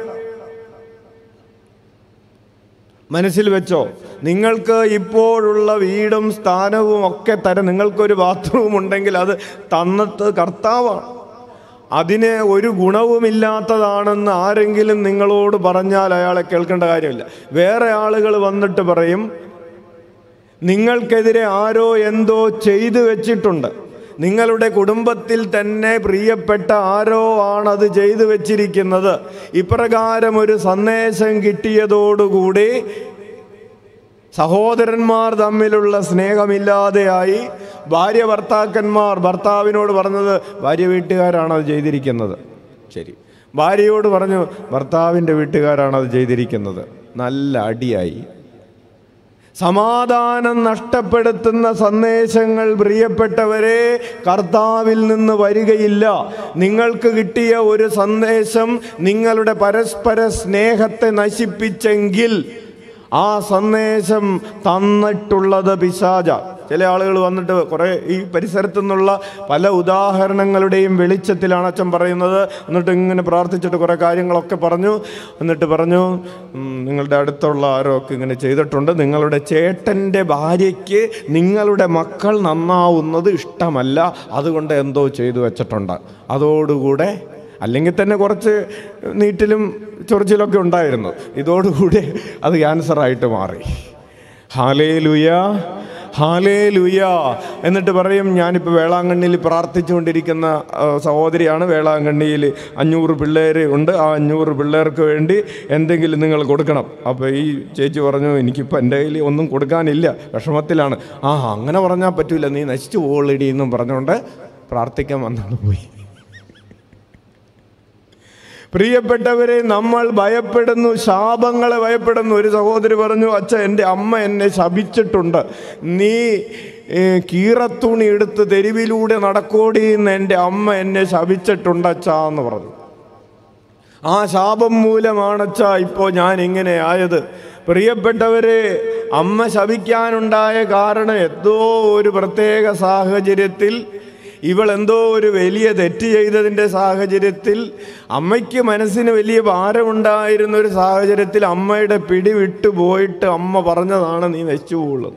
മനസ്സിൽ വെച്ചോ, നിങ്ങൾക്ക് ഇപ്പോഴുള്ള വീടും സ്ഥാനവും ഒക്കെ തരം, നിങ്ങൾക്കൊരു ബാത്റൂം ഉണ്ടെങ്കിൽ അത് തന്നത് കർത്താവാണ്. അതിന് ഒരു ഗുണവുമില്ലാത്തതാണെന്ന് ആരെങ്കിലും നിങ്ങളോട് പറഞ്ഞാൽ അയാളെ കേൾക്കേണ്ട കാര്യമില്ല. വേറെ ആളുകൾ വന്നിട്ട് പറയും, നിങ്ങൾക്കെതിരെ ആരോ എന്തോ ചെയ്തു വെച്ചിട്ടുണ്ട്, നിങ്ങളുടെ കുടുംബത്തിൽ തന്നെ പ്രിയപ്പെട്ട ആരോ ആണത് ചെയ്തു വെച്ചിരിക്കുന്നത്. ഇപ്രകാരം ഒരു സന്ദേശം കിട്ടിയതോടുകൂടി സഹോദരന്മാർ തമ്മിലുള്ള സ്നേഹമില്ലാതെയായി. ഭർത്താവിനോട് പറഞ്ഞത് ഭാര്യ വീട്ടുകാരാണത് ചെയ്തിരിക്കുന്നത്. ശരി, ഭാര്യയോട് പറഞ്ഞു ഭർത്താവിൻ്റെ വീട്ടുകാരാണത് ചെയ്തിരിക്കുന്നത്. നല്ല അടിയായി. സമാധാനം നഷ്ടപ്പെടുത്തുന്ന സന്ദേശങ്ങൾ പ്രിയപ്പെട്ടവരെ കർത്താവിൽ നിന്ന് വരികയില്ല. നിങ്ങൾക്ക് കിട്ടിയ ഒരു സന്ദേശം നിങ്ങളുടെ പരസ്പര സ്നേഹത്തെ നശിപ്പിച്ചെങ്കിൽ ആ സന്ദേശം തന്നിട്ടുള്ളത് പിശാച. ചില ആളുകൾ വന്നിട്ട് കുറേ ഈ പരിസരത്തു നിന്നുള്ള പല ഉദാഹരണങ്ങളുടെയും വെളിച്ചത്തിലാണ് അച്ഛൻ പറയുന്നത്. എന്നിട്ട് ഇങ്ങനെ പ്രാർത്ഥിച്ചിട്ട് കുറേ കാര്യങ്ങളൊക്കെ പറഞ്ഞു. എന്നിട്ട് പറഞ്ഞു, നിങ്ങളുടെ അടുത്തുള്ള ആരോ ഒക്കെ ഇങ്ങനെ ചെയ്തിട്ടുണ്ട്, നിങ്ങളുടെ ചേട്ടൻ്റെ ഭാര്യയ്ക്ക് നിങ്ങളുടെ മക്കൾ നന്നാവുന്നത് ഇഷ്ടമല്ല, അതുകൊണ്ട് എന്തോ ചെയ്തു വെച്ചിട്ടുണ്ട്. അതോടുകൂടെ, അല്ലെങ്കിൽ തന്നെ കുറച്ച് നീറ്റിലും ചൊറിച്ചിലൊക്കെ ഉണ്ടായിരുന്നു, ഇതോടുകൂടി അത് ക്യാൻസറായിട്ട് മാറി. Hallelujah, hallelujah. എന്നിട്ട് പറയും, ഞാനിപ്പോൾ വേളാങ്കണ്ണിയിൽ പ്രാർത്ഥിച്ചുകൊണ്ടിരിക്കുന്ന സഹോദരിയാണ്. വേളാങ്കണ്ണിയിൽ 500 പിള്ളേർ ഉണ്ട്. ആ 500 പിള്ളേർക്ക് വേണ്ടി എന്തെങ്കിലും നിങ്ങൾ കൊടുക്കണം. അപ്പോൾ ഈ ചേച്ചി പറഞ്ഞു, എനിക്കിപ്പോൾ എൻ്റെ കയ്യിൽ ഒന്നും കൊടുക്കാനില്ല, വിഷമത്തിലാണ്. അങ്ങനെ പറഞ്ഞാൽ പറ്റില്ല, നീ നശിച്ചു പോളടി എന്നും പറഞ്ഞുകൊണ്ട് പ്രാർത്ഥിക്കാൻ വന്നാണ് പോയി. പ്രിയപ്പെട്ടവരെ, നമ്മൾ ഭയപ്പെടുന്നു, ശാപങ്ങളെ ഭയപ്പെടുന്നു. ഒരു സഹോദരി പറഞ്ഞു, അച്ഛ, എൻ്റെ അമ്മ എന്നെ ശപിച്ചിട്ടുണ്ട്, നീ കീറത്തുണി എടുത്ത് തെരുവിലൂടെ നടക്കോടി എന്ന് എൻ്റെ അമ്മ എന്നെ ശപിച്ചിട്ടുണ്ട് അച്ഛാ എന്ന് പറഞ്ഞു. ആ ശാപം മൂലമാണച്ചാ ഇപ്പോൾ ഞാൻ ഇങ്ങനെ ആയത്. പ്രിയപ്പെട്ടവരെ, അമ്മ ശപിക്കാനുണ്ടായ കാരണം എന്തോ ഒരു പ്രത്യേക സാഹചര്യത്തിൽ, ഇവൾ എന്തോ ഒരു വലിയ തെറ്റ് ചെയ്തതിൻ്റെ സാഹചര്യത്തിൽ, അമ്മയ്ക്ക് മനസ്സിന് വലിയ ഭാരമുണ്ടായിരുന്നൊരു സാഹചര്യത്തിൽ അമ്മയുടെ പിടി വിട്ടു പോയിട്ട് അമ്മ പറഞ്ഞതാണ് നീ നശിച്ചു പോകുള്ളത്.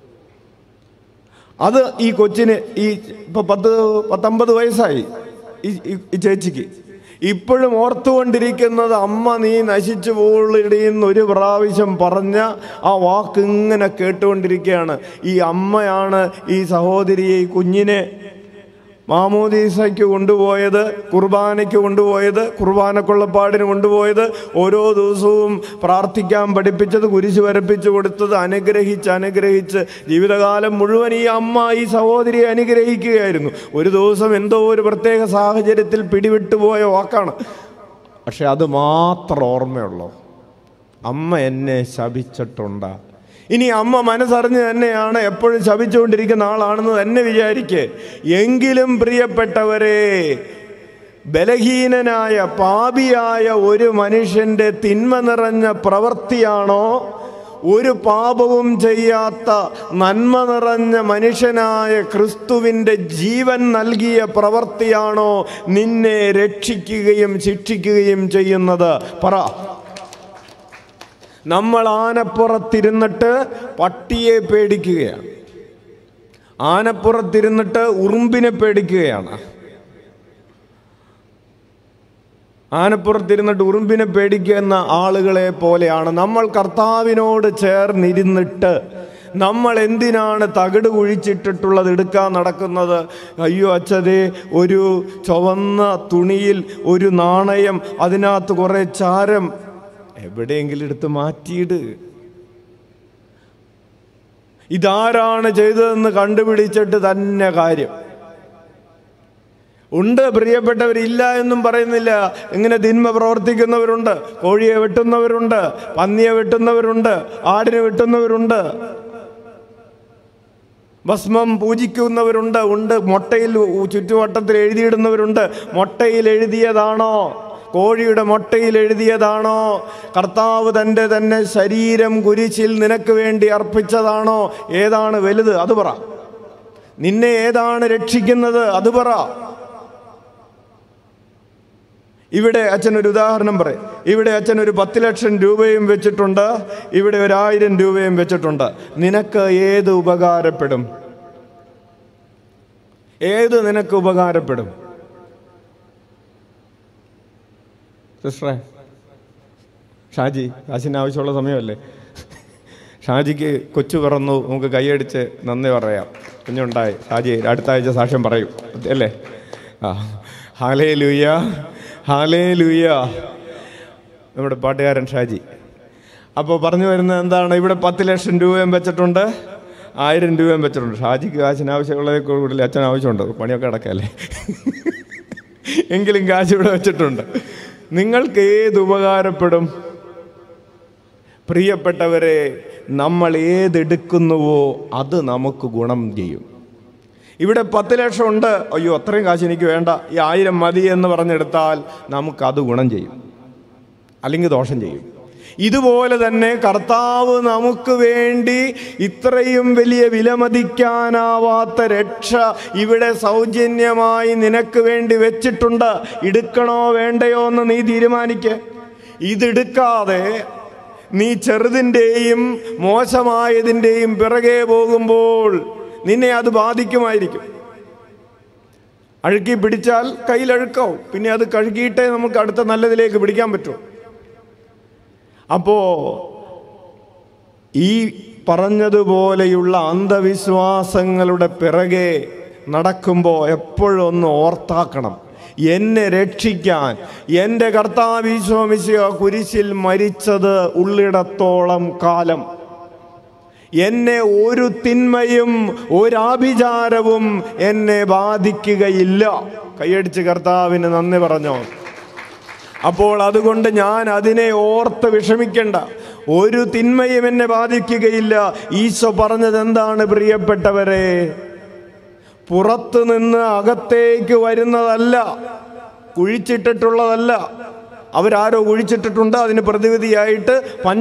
അത് ഈ കൊച്ചിന് ഇപ്പോൾ 19 വയസ്സായി ഈ ചേച്ചിക്ക്. ഇപ്പോഴും ഓർത്തുകൊണ്ടിരിക്കുന്നത് അമ്മ നീ നശിച്ചു പോകുന്നൊരു ഒരു പ്രാവശ്യം പറഞ്ഞ ആ വാക്ക് ഇങ്ങനെ കേട്ടുകൊണ്ടിരിക്കുകയാണ്. ഈ അമ്മയാണ് ഈ സഹോദരിയെ, ഈ കുഞ്ഞിനെ മാമോദീസയ്ക്ക് കൊണ്ടുപോയത്, കുർബാനയ്ക്ക് കൊണ്ടുപോയത്, കുർബാനക്കൊള്ളപ്പാടിന് കൊണ്ടുപോയത്, ഓരോ ദിവസവും പ്രാർത്ഥിക്കാൻ പഠിപ്പിച്ചത്, കുരിശ് വരപ്പിച്ചു കൊടുത്തത്, അനുഗ്രഹിച്ച് ജീവിതകാലം മുഴുവൻ ഈ അമ്മ ഈ സഹോദരിയെ അനുഗ്രഹിക്കുകയായിരുന്നു. ഒരു ദിവസം എന്തോ ഒരു പ്രത്യേക സാഹചര്യത്തിൽ പിടിവിട്ടുപോയ വാക്കാണ്. പക്ഷെ അത് മാത്രം ഓർമ്മയുള്ളൂ. അമ്മ എന്നെ ശപിച്ചിട്ടുണ്ടാ. ഇനി അമ്മ മനസ്സറിഞ്ഞ് തന്നെയാണ് എപ്പോഴും ശപിച്ചുകൊണ്ടിരിക്കുന്ന ആളാണെന്ന് തന്നെ വിചാരിക്കേ. എങ്കിലും പ്രിയപ്പെട്ടവരെ, ബലഹീനനായ പാപിയായ ഒരു മനുഷ്യൻ്റെ തിന്മ നിറഞ്ഞ പ്രവൃത്തിയാണോ, ഒരു പാപവും ചെയ്യാത്ത നന്മ നിറഞ്ഞ മനുഷ്യനായ ക്രിസ്തുവിൻ്റെ ജീവൻ നൽകിയ പ്രവൃത്തിയാണോ നിന്നെ രക്ഷിക്കുകയും ശിക്ഷിക്കുകയും ചെയ്യുന്നത്? പറ. നമ്മൾ ആനപ്പുറത്തിരുന്നിട്ട് പട്ടിയെ പേടിക്കുകയാണ്, ആനപ്പുറത്തിരുന്നിട്ട് ഉറുമ്പിനെ പേടിക്കുകയാണ്. ആനപ്പുറത്തിരുന്നിട്ട് ഉറുമ്പിനെ പേടിക്കുന്ന ആളുകളെ പോലെയാണ് നമ്മൾ കർത്താവിനോട് ചേർന്നിരുന്നിട്ട് നമ്മൾ എന്തിനാണ് തകിട് കുഴിച്ചിട്ടിട്ടുള്ളത് എടുക്കാൻ നടക്കുന്നത്? അയ്യോ അച്ഛതേ, ഒരു ചുവന്ന തുണിയിൽ ഒരു നാണയം, അതിനകത്ത് കുറേ ചാരം, എവിടെയെങ്കിലും എടുത്ത് മാറ്റിയിട്. ഇതാരാണ് ചെയ്തതെന്ന് കണ്ടുപിടിച്ചിട്ട് തന്നെ കാര്യം. ഉണ്ട് പ്രിയപ്പെട്ടവരില്ല എന്നും പറയുന്നില്ല. ഇങ്ങനെ തിന്മ പ്രവർത്തിക്കുന്നവരുണ്ട്. കോഴിയെ വെട്ടുന്നവരുണ്ട്, പന്നിയെ വെട്ടുന്നവരുണ്ട്, ആടിനെ വെട്ടുന്നവരുണ്ട്, ഭസ്മം പൂജിക്കുന്നവരുണ്ട്. മുട്ടയിൽ ചുറ്റുവട്ടത്തിൽ എഴുതിയിടുന്നവരുണ്ട്. മുട്ടയിൽ എഴുതിയതാണോ, കോഴിയുടെ മുട്ടയിൽ എഴുതിയതാണോ, കർത്താവ് തൻ്റെ തന്നെ ശരീരം കുരിശിൽ നിനക്ക് വേണ്ടി അർപ്പിച്ചതാണോ? ഏതാണ് വലുത്? അത് പറ. നിന്നെ ഏതാണ് രക്ഷിക്കുന്നത്? അത് പറ. ഇവിടെ അച്ഛനൊരു ഉദാഹരണം പറയും. ഇവിടെ അച്ഛൻ ഒരു 10 ലക്ഷം രൂപയും വെച്ചിട്ടുണ്ട്, ഇവിടെ 1000 രൂപയും വെച്ചിട്ടുണ്ട്. നിനക്ക് ഏത് ഉപകാരപ്പെടും? ഏത് നിനക്ക് ഉപകാരപ്പെടും? സിസ്റ്ററെ, ഷാജി, കാശിന് ആവശ്യമുള്ള സമയമല്ലേ? ഷാജിക്ക് കൊച്ചു പിറന്നു, നമുക്ക് കൈയടിച്ച് നന്ദി പറയാം. കുഞ്ഞുണ്ടായി. ഷാജി അടുത്ത ആഴ്ച സാക്ഷ്യം പറയും അല്ലേ? Hallelujah, hallelujah. നമ്മുടെ പാട്ടുകാരൻ ഷാജി. അപ്പോൾ പറഞ്ഞു വരുന്നത് എന്താണ്? ഇവിടെ 10 ലക്ഷം രൂപയും വെച്ചിട്ടുണ്ട്, 1000 രൂപയും വെച്ചിട്ടുണ്ട്. ഷാജിക്ക് കാശിന് ആവശ്യമുള്ളതേ കൂടുതൽ അച്ഛൻ ആവശ്യമുണ്ട്, പണിയൊക്കെ അടക്കല്ലേ. എങ്കിലും കാശ് ഇവിടെ വെച്ചിട്ടുണ്ട്. നിങ്ങൾക്ക് ഏത് ഉപകാരപ്പെടും? പ്രിയപ്പെട്ടവരെ, നമ്മൾ ഏതെടുക്കുന്നുവോ അത് നമുക്ക് ഗുണം ചെയ്യും. ഇവിടെ 10 ലക്ഷം ഉണ്ട്, അയ്യോ അത്രയും കാശ് എനിക്ക് വേണ്ട, ഈ 1000 മതി എന്ന് പറഞ്ഞെടുത്താൽ നമുക്കത് ഗുണം ചെയ്യും, അല്ലെങ്കിൽ ദോഷം ചെയ്യും. ഇതുപോലെ തന്നെ കർത്താവ് നമുക്ക് വേണ്ടി ഇത്രയും വലിയ വിലമതിക്കാനാവാത്ത രക്ഷ ഇവിടെ സൗജന്യമായി നിനക്ക് വേണ്ടി വെച്ചിട്ടുണ്ട്. എടുക്കണോ വേണ്ടയോ എന്ന് നീ തീരുമാനിക്ക്. ഇതെടുക്കാതെ നീ ചെറുതിൻ്റെയും മോശമായതിൻ്റെയും പിറകെ പോകുമ്പോൾ നിന്നെ അത് ബാധിക്കുമായിരിക്കും. അഴുക്കി പിടിച്ചാൽ കയ്യിലഴുക്കാവും, പിന്നെ അത് കഴുകിയിട്ടേ നമുക്ക് അടുത്ത നല്ലതിലേക്ക് പിടിക്കാൻ പറ്റൂ. അപ്പോൾ ഈ പറഞ്ഞതുപോലെയുള്ള അന്ധവിശ്വാസങ്ങളുടെ പിറകെ നടക്കുമ്പോൾ എപ്പോഴും ഒന്ന് ഓർത്താക്കണം, എന്നെ രക്ഷിക്കാൻ എൻ്റെ കർത്താവ് ഈശോ മിശിഹ കുരിശിൽ മരിച്ചത് ഉള്ളിടത്തോളം കാലം എന്നെ ഒരു തിന്മയും ഒരാഭിചാരവും എന്നെ ബാധിക്കുകയില്ല. കൈയടിച്ച് കർത്താവിന് നന്ദി പറഞ്ഞോ. അപ്പോൾ അതുകൊണ്ട് ഞാൻ അതിനെ ഓർത്ത് വിഷമിക്കണ്ട. ഒരു തിന്മയും എന്നെ ബാധിക്കുകയില്ല. ഈശോ പറഞ്ഞത് എന്താണ് പ്രിയപ്പെട്ടവരെ? പുറത്തു നിന്ന് അകത്തേക്ക് വരുന്നതല്ല, കുഴിച്ചിട്ടിട്ടുള്ളതല്ല, അവരാരോ ഒഴിച്ചിട്ടിട്ടുണ്ട്. അതിന് പ്രതിവിധിയായിട്ട്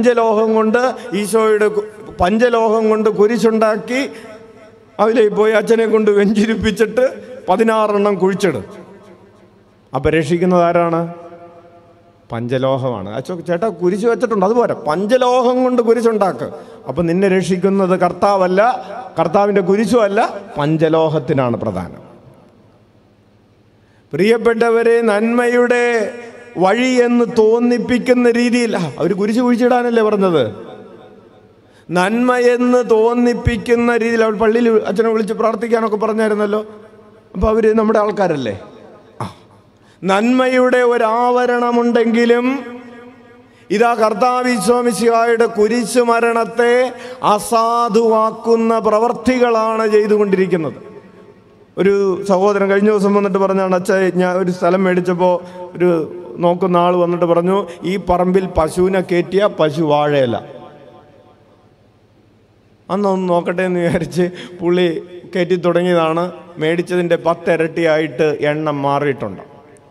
പഞ്ചലോഹം കൊണ്ട് കുരിശുണ്ടാക്കി അതിലേക്ക് പോയി അച്ഛനെ കൊണ്ട് വെഞ്ചിരിപ്പിച്ചിട്ട് 16 എണ്ണം കുഴിച്ചിടും. അപ്പം രക്ഷിക്കുന്നത് ആരാണ്? പഞ്ചലോഹമാണ്. ചേട്ടാ കുരിശ് വെച്ചിട്ടുണ്ട്, അതുപോലെ പഞ്ചലോഹം കൊണ്ട് കുരിശുണ്ടാക്കുക. അപ്പം നിന്നെ രക്ഷിക്കുന്നത് കർത്താവല്ല, കർത്താവിൻ്റെ കുരിശുമല്ല, പഞ്ചലോഹത്തിനാണ് പ്രധാനം. പ്രിയപ്പെട്ടവരെ, നന്മയുടെ വഴി എന്ന് തോന്നിപ്പിക്കുന്ന രീതിയിൽ അവർ കുരിശ് കുഴിച്ചിടാനല്ലേ പറഞ്ഞത്? നന്മയെന്ന് തോന്നിപ്പിക്കുന്ന രീതിയിൽ അവർ പള്ളിയിൽ അച്ഛനെ വിളിച്ച് പ്രാർത്ഥിക്കാനൊക്കെ പറഞ്ഞായിരുന്നല്ലോ. അപ്പോൾ അവർ നമ്മുടെ ആൾക്കാരല്ലേ. നന്മയുടെ ഒരാവരണമുണ്ടെങ്കിലും ഇതാ കർത്താവ് ഈശോ മിശിഹായുടെ കുരിശ് മരണത്തെ അസാധുവാക്കുന്ന പ്രവർത്തികളാണ് ചെയ്തുകൊണ്ടിരിക്കുന്നത്. ഒരു സഹോദരൻ കഴിഞ്ഞ ദിവസം വന്നിട്ട് പറഞ്ഞാണ്, അച്ഛാ ഞാൻ ഒരു സ്ഥലം മേടിച്ചപ്പോൾ ഒരു നോക്കുന്ന ആൾ വന്നിട്ട് പറഞ്ഞു, ഈ പറമ്പിൽ പശുവിനെ കയറ്റിയ പശു വാഴയല്ല. അന്നൊന്ന് നോക്കട്ടെ എന്ന് വിചാരിച്ച് പുള്ളി കയറ്റി തുടങ്ങിയതാണ്. മേടിച്ചതിൻ്റെ 10 ഇരട്ടിയായിട്ട് എണ്ണം മാറിയിട്ടുണ്ട്.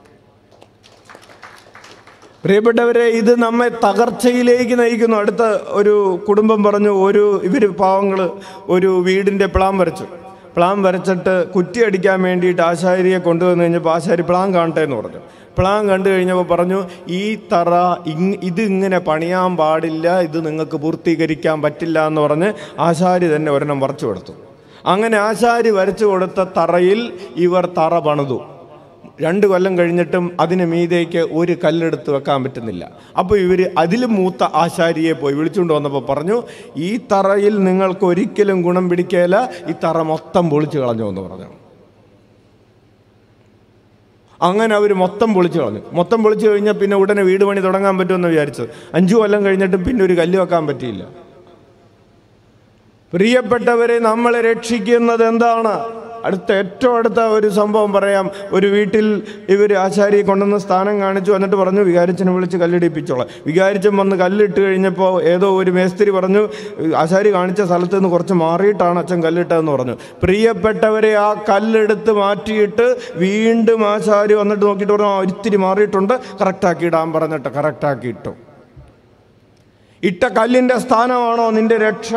പ്രിയപ്പെട്ടവരെ, ഇത് നമ്മെ തകർച്ചയിലേക്ക് നയിക്കുന്നു. അടുത്ത ഒരു കുടുംബം പറഞ്ഞു, ഇവർ പാവങ്ങൾ ഒരു വീടിൻ്റെ പ്ലാൻ വരച്ചിട്ട് കുറ്റി അടിക്കാൻ വേണ്ടിയിട്ട് ആശാരിയെ കൊണ്ടുവന്ന് കഴിഞ്ഞപ്പോൾ ആശാരി പ്ലാൻ കാണട്ടെ എന്ന് പറഞ്ഞു. പ്ലാൻ കണ്ടു കഴിഞ്ഞപ്പോൾ പറഞ്ഞു, ഈ തറ ഇതിങ്ങനെ പണിയാൻ പാടില്ല, ഇത് നിങ്ങൾക്ക് പൂർത്തീകരിക്കാൻ പറ്റില്ല എന്ന് പറഞ്ഞ് ആശാരി തന്നെ ഒരെണ്ണം വരച്ചു കൊടുത്തു. അങ്ങനെ ആശാരി വരച്ചു കൊടുത്ത തറയിൽ ഇവർ തറ പണിതു. 2 കൊല്ലം കഴിഞ്ഞിട്ടും അതിന് മീതേക്ക് ഒരു കല്ലെടുത്ത് വെക്കാൻ പറ്റുന്നില്ല. അപ്പോൾ ഇവർ അതിലും മൂത്ത ആശാരിയെ പോയി വിളിച്ചുകൊണ്ട് വന്നപ്പോൾ പറഞ്ഞു, ഈ തറയിൽ നിങ്ങൾക്ക് ഒരിക്കലും ഗുണം പിടിക്കുകയില്ല, ഈ തറ മൊത്തം പൊളിച്ചു കളഞ്ഞു എന്ന് പറഞ്ഞു. അങ്ങനെ അവർ മൊത്തം പൊളിച്ചു കളഞ്ഞു. മൊത്തം പൊളിച്ചു കഴിഞ്ഞാൽ പിന്നെ ഉടനെ വീട് പണി തുടങ്ങാൻ പറ്റുമെന്ന് വിചാരിച്ചത്. 5 കൊല്ലം കഴിഞ്ഞിട്ടും പിന്നെ ഒരു കല്ല് വെക്കാൻ പറ്റിയില്ല. പ്രിയപ്പെട്ടവരെ, നമ്മളെ രക്ഷിക്കുന്നത് എന്താണ്? ഏറ്റവും അടുത്ത ഒരു സംഭവം പറയാം. ഒരു വീട്ടിൽ ഇവർ ആശാരിയെ കൊണ്ടുവന്ന് സ്ഥാനം കാണിച്ചു. എന്നിട്ട് പറഞ്ഞു, വികാരിച്ചനെ വിളിച്ച് കല്ലിടിപ്പിച്ചോളാം. വികാരിച്ചൻ വന്ന് കല്ലിട്ട് കഴിഞ്ഞപ്പോൾ ഏതോ ഒരു മേസ്തിരി പറഞ്ഞു, ആശാരി കാണിച്ച സ്ഥലത്ത് നിന്ന് കുറച്ച് മാറിയിട്ടാണ് അച്ഛൻ കല്ലിട്ടതെന്ന് പറഞ്ഞു. പ്രിയപ്പെട്ടവരെ, ആ കല്ലെടുത്ത് മാറ്റിയിട്ട് വീണ്ടും ആശാരി വന്നിട്ട് നോക്കിയിട്ട് പറഞ്ഞു, ഒരിത്തിരി മാറിയിട്ടുണ്ട്, കറക്റ്റാക്കി ഇടാൻ പറഞ്ഞിട്ട് കറക്റ്റാക്കി ഇട്ടു. ഇട്ട കല്ലിൻ്റെ സ്ഥാനമാണോ നിന്റെ രക്ഷ?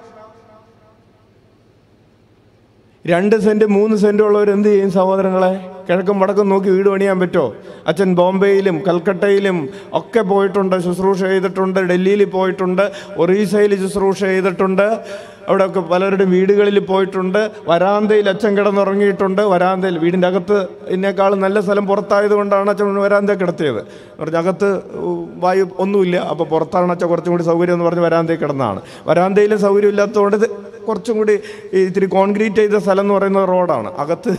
2 സെൻറ്റ് 3 സെൻറ്റ് ഉള്ളവർ എന്ത് ചെയ്യും സഹോദരങ്ങളെ? കിഴക്കും വടക്കും നോക്കി വീട് പണിയാൻ പറ്റുമോ? അച്ഛൻ ബോംബെയിലും കൽക്കട്ടയിലും ഒക്കെ പോയിട്ടുണ്ട്, ശുശ്രൂഷ ചെയ്തിട്ടുണ്ട്. ഡൽഹിയിൽ പോയിട്ടുണ്ട്, ഒറീസയിൽ ശുശ്രൂഷ ചെയ്തിട്ടുണ്ട്. അവിടെയൊക്കെ പലരുടെയും വീടുകളിൽ പോയിട്ടുണ്ട്. വരാന്തയിൽ അച്ഛൻ കിടന്നുറങ്ങിയിട്ടുണ്ട്. വരാന്തയിൽ, വീടിൻ്റെ അകത്ത് ഇതിനേക്കാളും നല്ല സ്ഥലം പുറത്തായതുകൊണ്ടാണ് അച്ഛൻ വരാന്ത കിടത്തിയത്. പറഞ്ഞ അകത്ത് വായു ഒന്നുമില്ല, അപ്പോൾ പുറത്താണ് അച്ഛൻ കുറച്ചും കൂടി സൗകര്യം എന്ന് പറഞ്ഞ് വരാന്തയിൽ കിടന്നതാണ്. വരാന്തയിലും സൗകര്യം ഇല്ലാത്തതുകൊണ്ട് കുറച്ചും കൂടി ഇത്തിരി കോൺക്രീറ്റ് ചെയ്ത സ്ഥലം എന്ന് പറയുന്നത് റോഡാണ് അകത്ത്.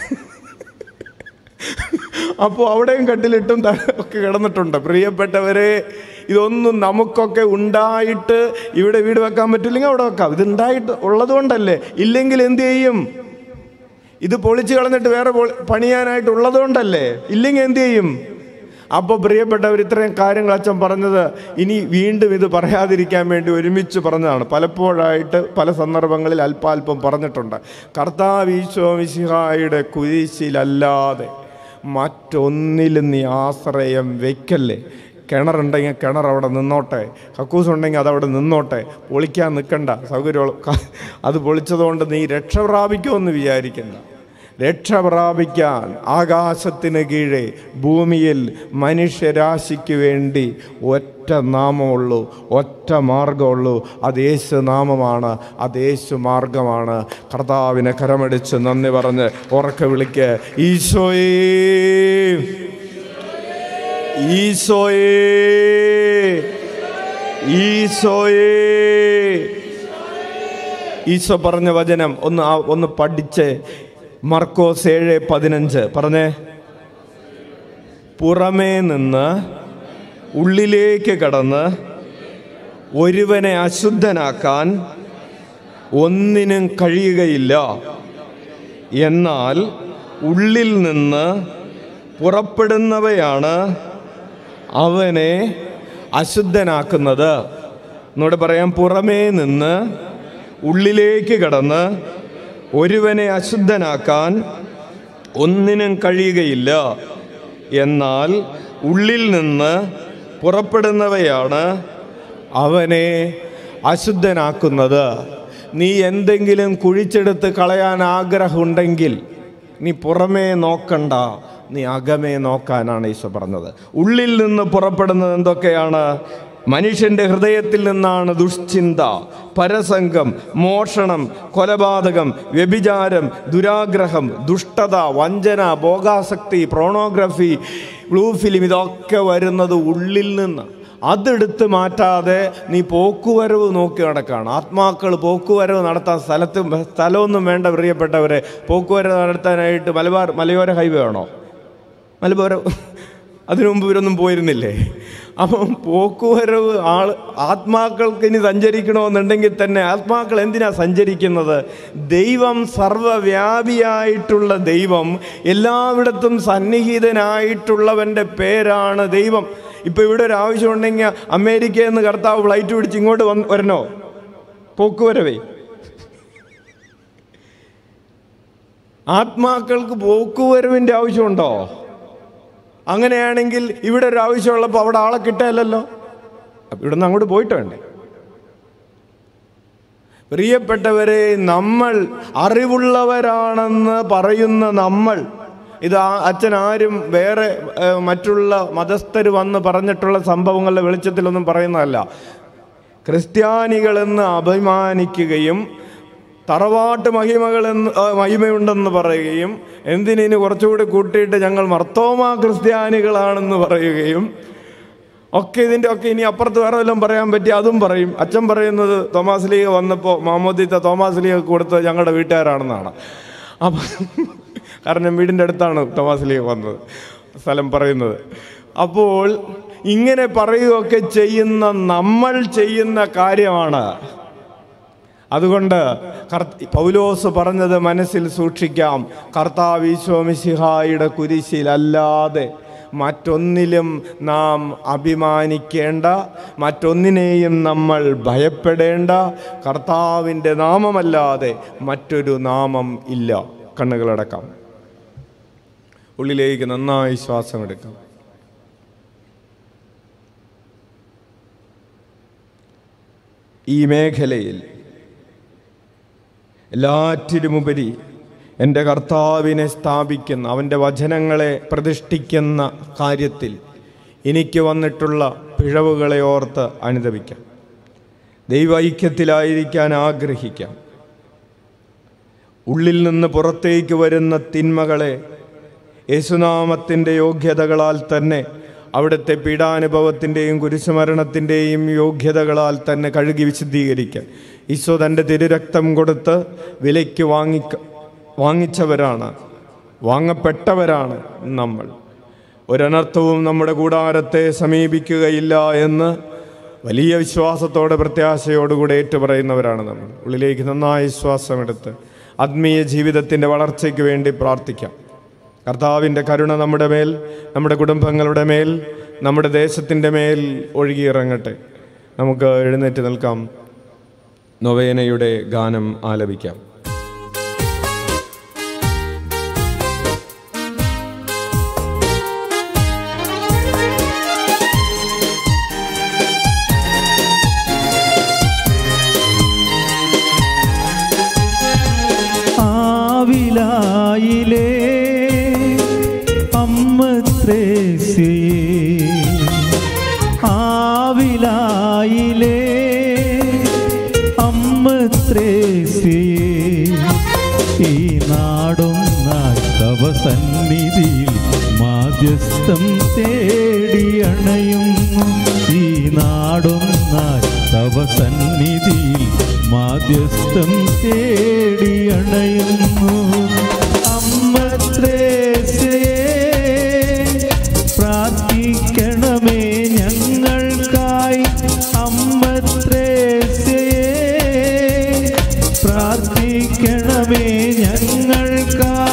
അപ്പോൾ അവിടെയും കട്ടിലിട്ടും ഒക്കെ കിടന്നിട്ടുണ്ട്. പ്രിയപ്പെട്ടവരെ, ഇതൊന്നും നമുക്കൊക്കെ ഉണ്ടായിട്ട് ഇവിടെ വീട് വെക്കാൻ പറ്റില്ലെങ്കിൽ അവിടെ വെക്കാം. ഇത് ഉണ്ടായിട്ട് ഉള്ളത് കൊണ്ടല്ലേ. ഇല്ലെങ്കിൽ എന്ത് ചെയ്യും? ഇത് പൊളിച്ച് കളഞ്ഞിട്ട് വേറെ പണിയാനായിട്ടുള്ളത് കൊണ്ടല്ലേ. ഇല്ലെങ്കിൽ എന്ത് ചെയ്യും? അപ്പോൾ പ്രിയപ്പെട്ടവർ, ഇത്രയും കാര്യങ്ങൾ അച്ഛൻ പറഞ്ഞത് ഇനി വീണ്ടും ഇത് പറയാതിരിക്കാൻ വേണ്ടി ഒരുമിച്ച് പറഞ്ഞതാണ്. പലപ്പോഴായിട്ട് പല സന്ദർഭങ്ങളിൽ അല്പാൽപ്പം പറഞ്ഞിട്ടുണ്ട്. കർത്താവ് ഈശോ മിശിഹായുടെ കുരിശിലല്ലാതെ മറ്റൊന്നിലും നീ ആശ്രയം വയ്ക്കല്ലേ. കിണറുണ്ടെങ്കിൽ കിണർ അവിടെ നിന്നോട്ടെ, കക്കൂസ് ഉണ്ടെങ്കിൽ അതവിടെ നിന്നോട്ടെ, പൊളിക്കാൻ നിൽക്കണ്ട. സൗകര്യം അത് പൊളിച്ചതുകൊണ്ട് നീ രക്ഷ പ്രാപിക്കുമെന്ന് വിചാരിക്കണ്ട. രക്ഷ പ്രാപിക്കാൻ ആകാശത്തിന് കീഴെ ഭൂമിയിൽ മനുഷ്യരാശിക്ക് വേണ്ടി ഒറ്റ നാമമുള്ളൂ, ഒറ്റ മാർഗമുള്ളൂ. അത് യേശു നാമമാണ്, അത് യേശു മാർഗമാണ്. കർത്താവിനെ കരമടിച്ച് നന്ദി പറഞ്ഞ് ഉറക്കെ വിളിക്ക്, ഈശോയേ, ഈശോയേ, ഈശോയേ. ഈശോ പറഞ്ഞ വചനം ഒന്ന് പഠിച്ചേ. മർക്കോസ് 7:15 പറഞ്ഞേ. പുറമേ നിന്ന് ഉള്ളിലേക്ക് കടന്ന് ഒരുവനെ അശുദ്ധനാക്കാൻ ഒന്നിനും കഴിയുകയില്ല, എന്നാൽ ഉള്ളിൽ നിന്ന് പുറപ്പെടുന്നവയാണ് അവനെ അശുദ്ധനാക്കുന്നത്. എന്നോട് പറയാം, പുറമേ നിന്ന് ഉള്ളിലേക്ക് കടന്ന് ഒരുവനെ അശുദ്ധനാക്കാൻ ഒന്നിനും കഴിയുകയില്ല, എന്നാൽ ഉള്ളിൽ നിന്ന് പുറപ്പെടുന്നവയാണ് അവനെ അശുദ്ധനാക്കുന്നത്. നീ എന്തെങ്കിലും കുഴിച്ചെടുത്ത് കളയാൻ ആഗ്രഹമുണ്ടെങ്കിൽ നീ പുറമേ നോക്കണ്ട, നീ അകമേ നോക്കാനാണ് ഈശോ പറഞ്ഞത്. ഉള്ളിൽ നിന്ന് പുറപ്പെടുന്നത് എന്തൊക്കെയാണ്? മനുഷ്യൻ്റെ ഹൃദയത്തിൽ നിന്നാണ് ദുഷ്ചിന്ത, പരസംഗം, മോഷണം, കൊലപാതകം, വ്യഭിചാരം, ദുരാഗ്രഹം, ദുഷ്ടത, വഞ്ചന, ഭോഗാസക്തി, പ്രോണോഗ്രഫി, ബ്ലൂ ഫിലിം, ഇതൊക്കെ വരുന്നത് ഉള്ളിൽ നിന്ന്. അതെടുത്ത് മാറ്റാതെ നീ പോക്കുവരവ് നോക്കി നടക്കുകയാണ്. ആത്മാക്കൾ പോക്കുവരവ് നടത്താൻ സ്ഥലമൊന്നും വേണ്ട പ്രിയപ്പെട്ടവരെ. പോക്കുവരവ് നടത്താനായിട്ട് മലയോര ഹൈവേ ആണോ? അതിനു മുമ്പ് ഇവരൊന്നും പോയിരുന്നില്ലേ? അപ്പം പോക്കുവരവ് ആത്മാക്കൾക്ക് ഇനി സഞ്ചരിക്കണമെന്നുണ്ടെങ്കിൽ തന്നെ ആത്മാക്കൾ എന്തിനാ സഞ്ചരിക്കുന്നത്? ദൈവം സർവ്വവ്യാപിയായിട്ടുള്ള ദൈവം, എല്ലായിടത്തും സന്നിഹിതനായിട്ടുള്ളവൻ്റെ പേരാണ് ദൈവം. ഇപ്പം ഇവിടെ ഒരു ആവശ്യമുണ്ടെങ്കിൽ അമേരിക്കയിൽ നിന്ന് കർത്താവ് ഫ്ലൈറ്റ് പിടിച്ച് ഇങ്ങോട്ട് വരണോ? പോക്കുവരവേ. ആത്മാക്കൾക്ക് പോക്കുവരവിൻ്റെ ആവശ്യമുണ്ടോ? അങ്ങനെയാണെങ്കിൽ ഇവിടെ ഒരു ആവശ്യമുള്ളപ്പോൾ അവിടെ ആളെ കിട്ടാനല്ലോ, ഇവിടെ നിന്ന് അങ്ങോട്ട് പോയിട്ട് വേണ്ടേ? പ്രിയപ്പെട്ടവരെ, നമ്മൾ അറിവുള്ളവരാണെന്ന് പറയുന്ന നമ്മൾ, ഇത് അച്ഛൻ ആരും വേറെ മറ്റുള്ള മതസ്ഥർ വന്ന് പറഞ്ഞിട്ടുള്ള സംഭവങ്ങളുടെ വെളിച്ചത്തിലൊന്നും പറയുന്നതല്ല. ക്രിസ്ത്യാനികളെന്ന് അഭിമാനിക്കുകയും തറവാട്ട് മഹിമയുണ്ടെന്ന് പറയുകയും എന്തിനു കുറച്ചുകൂടി കൂട്ടിയിട്ട് ഞങ്ങൾ മർത്തോമാ ക്രിസ്ത്യാനികളാണെന്ന് പറയുകയും ഒക്കെ, ഇതിൻ്റെ ഒക്കെ ഇനി അപ്പുറത്ത് വേറെ വല്ലതും പറയാൻ പറ്റി അതും പറയും. അച്ഛൻ പറയുന്നത് തോമാസ് ലീഗ വന്നപ്പോൾ മാമോദീത്ത തോമാസ് ലീഗ കൊടുത്ത് ഞങ്ങളുടെ വീട്ടുകാരാണെന്നാണ്. അപ്പം കാരണം വീടിൻ്റെ അടുത്താണ് തോമാസ് ലീഗ വന്നത്, സ്ഥലം പറയുന്നത്. അപ്പോൾ ഇങ്ങനെ പറയുകയൊക്കെ ചെയ്യുന്ന നമ്മൾ ചെയ്യുന്ന കാര്യമാണ്. അതുകൊണ്ട് പൗലോസ് പറഞ്ഞത് മനസ്സിൽ സൂക്ഷിക്കാം. കർത്താവ് ഈശോ മിശിഹായുടെ കുരിശിലല്ലാതെ മറ്റൊന്നിലും നാം അഭിമാനിക്കേണ്ട, മറ്റൊന്നിനെയും നമ്മൾ ഭയപ്പെടേണ്ട. കർത്താവിൻ്റെ നാമമല്ലാതെ മറ്റൊരു നാമം ഇല്ല. കണ്ണുകളടക്കാം, ഉള്ളിലേക്ക് നന്നായി ശ്വാസം എടുക്കാം. ഈ മേഖലയിൽ എല്ലാറ്റിലുമുപരി എൻ്റെ കർത്താവിനെ സ്ഥാപിക്കുന്ന, അവൻ്റെ വചനങ്ങളെ പ്രതിഷ്ഠിക്കുന്ന കാര്യത്തിൽ എനിക്ക് വന്നിട്ടുള്ള പിഴവുകളെ ഓർത്ത് അനുതപിക്കാം. ദൈവൈക്യത്തിലായിരിക്കാൻ ആഗ്രഹിക്കാം. ഉള്ളിൽ നിന്ന് പുറത്തേക്ക് വരുന്ന തിന്മകളെ യേശുനാമത്തിൻ്റെ യോഗ്യതകളാൽ തന്നെ, അവിടുത്തെ പീഡാനുഭവത്തിൻ്റെയും കുരിശുമരണത്തിൻ്റെയും യോഗ്യതകളാൽ തന്നെ കഴുകി വിശുദ്ധീകരിക്കാൻ ഈശോ തൻ്റെ തിരുരക്തം കൊടുത്ത് വിലയ്ക്ക് വാങ്ങിച്ചവരാണ്, വാങ്ങപ്പെട്ടവരാണ് നമ്മൾ. ഒരനർത്ഥവും നമ്മുടെ കൂടാരത്തെ സമീപിക്കുകയില്ല എന്ന് വലിയ വിശ്വാസത്തോടെ പ്രത്യാശയോടുകൂടെ ഏറ്റുപറയുന്നവരാണ് നമ്മൾ. ഉള്ളിലേക്ക് നന്നായി ശ്വാസമെടുത്ത് ആത്മീയ ജീവിതത്തിൻ്റെ വളർച്ചയ്ക്ക് വേണ്ടി പ്രാർത്ഥിക്കാം. കർത്താവിൻ്റെ കരുണ നമ്മുടെ മേൽ, നമ്മുടെ കുടുംബങ്ങളുടെ മേൽ, നമ്മുടെ ദേശത്തിൻ്റെ മേൽ ഒഴുകിയിറങ്ങട്ടെ. നമുക്ക് എഴുന്നേറ്റ് നിൽക്കാം, നൊവേനയുടെ ഗാനം ആലപിക്കാം. ആവിലായിലേ അമ്മ ത്രേസ്യയേ, ആവിലായിലേ അമ്മ ത്രേസ്യയേ, ഈ നാടൊന്നായി തവ സന്നിധിയിൽ മാധ്യസ്ഥം തേടിയണയുന്നു. ഈ നാടൊന്നായി തവ സന്നിധിയിൽ മാധ്യസ്ഥം തേടിയണയുന്നു. അമ്മ ത്രേസ്യയേ, പ്രാർത്ഥിക്കണമേ ഞങ്ങൾക്കായി. അമ്മ ത്രേസ്യയേ, പ്രാർത്ഥിക്കണമേ ഞങ്ങൾക്കായി.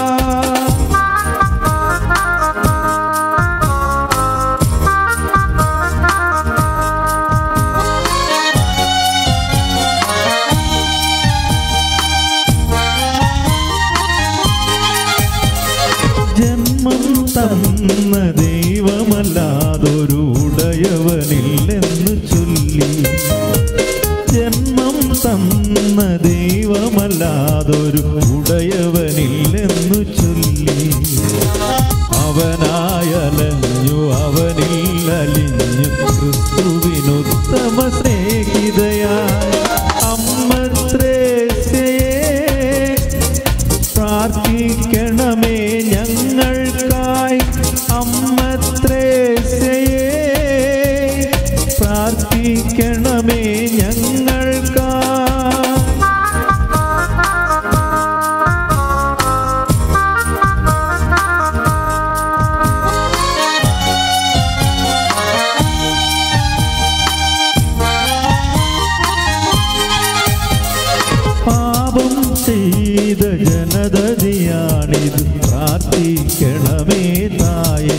ജന്മം തന്ന ദൈവമ ദൈവമല്ലാതൊരു ഉടയവനില്ലെന്ന് ചൊല്ലി, ജന്മം തന്ന ദൈവമല്ലാതൊരു ഉടയവനില്ലെന്നു ചൊല്ലി, അവനായലഞ്ഞു അവനിൽ അലിഞ്ഞു ക്രിസ്തുവിനുത്തമ സ്നേഹിതയായി അമ്മ ത്രേസ്യയേ, പ്രാർത്ഥിക്കണമേ ഞങ്ങൾക്കായി. അമ്മ ത്രേസ്യയേ, പ്രാർത്ഥിക്കണമേ ഞങ്ങൾക്കായി. പാപം ചെയ്ത ജനതയാണിത്, പ്രാർത്ഥിക്കണമേ തായേ.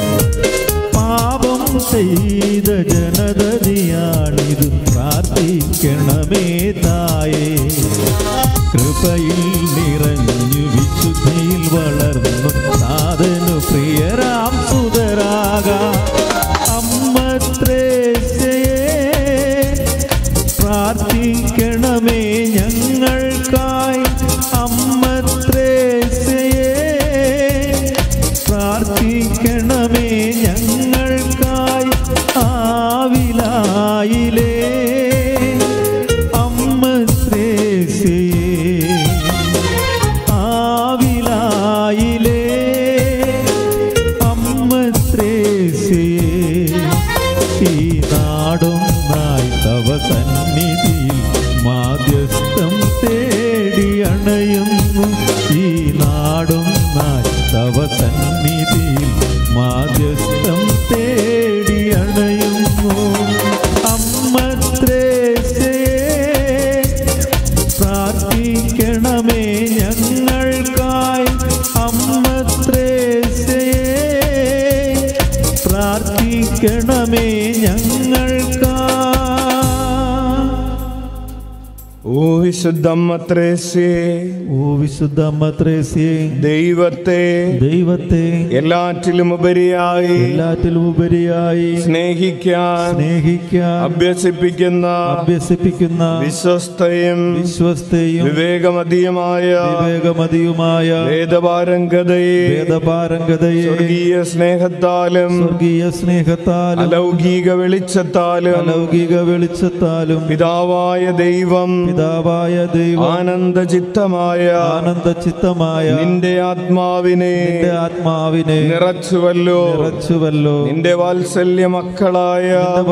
പാപം ചെയ്ത ജനതയാണിത്, പ്രാർത്ഥിക്കണമേ തായേ. കൃപയിൽ നിറഞ്ഞു വിശുദ്ധിയിൽ വളർന്നു നാഥനു പ്രിയരാം സുതരാകാം. അമ്മ ത്രേസ്യയേ, പ്രാർത്ഥിക്കണമേ ഞങ്ങൾക്കായി. അമ്മ ത്രേസ്യയേ, പ്രാർത്ഥിക്കണമേ ഞങ്ങൾക്കായി. ആവിലായിലേ അമ്മ ത്രേസ്യയേ, ആവിലായിലേ അമ്മ ത്രേസ്യയേ. ഈ നാടൊന്നായി തവ സന്നിധിയിൽ മാധ്യസ്ഥം തേടി അണയുന്നു. ഈ നാടൊന്നായി തവ സന്നിധിയിൽ മാധ്യസ്ഥം തേടി അണയുന്നു. അമ്മ ത്രേസ്യയേ, പ്രാർത്ഥിക്കണമേ ഞങ്ങൾക്കായി. അമ്മ ത്രേസ്യയേ, പ്രാർത്ഥിക്കണമേ ഞങ്ങൾക്കായി. ഓ വിശുദ്ധമ്മ ത്രേസ്യേ, ഓ വിശുദ്ധമ്മ ത്രേസ്യേ, ദൈവത്തെ എല്ലാറ്റിലും ഉപരിയായി സ്നേഹിക്കാൻ അഭ്യസിപ്പിക്കുന്ന വിശ്വസ്തയും വിവേകമതിയുമായ വേദപാരംഗതയെ സ്വർഗീയ സ്നേഹത്താലും അലൗകിക വെളിച്ചത്താലും പിതാവായ ദൈവം ആനന്ദചിത്തമായ നിന്റെ ആത്മാവിനെ നിറച്ചുവല്ലോ. നിന്റെ വാത്സല്യ മക്കളായ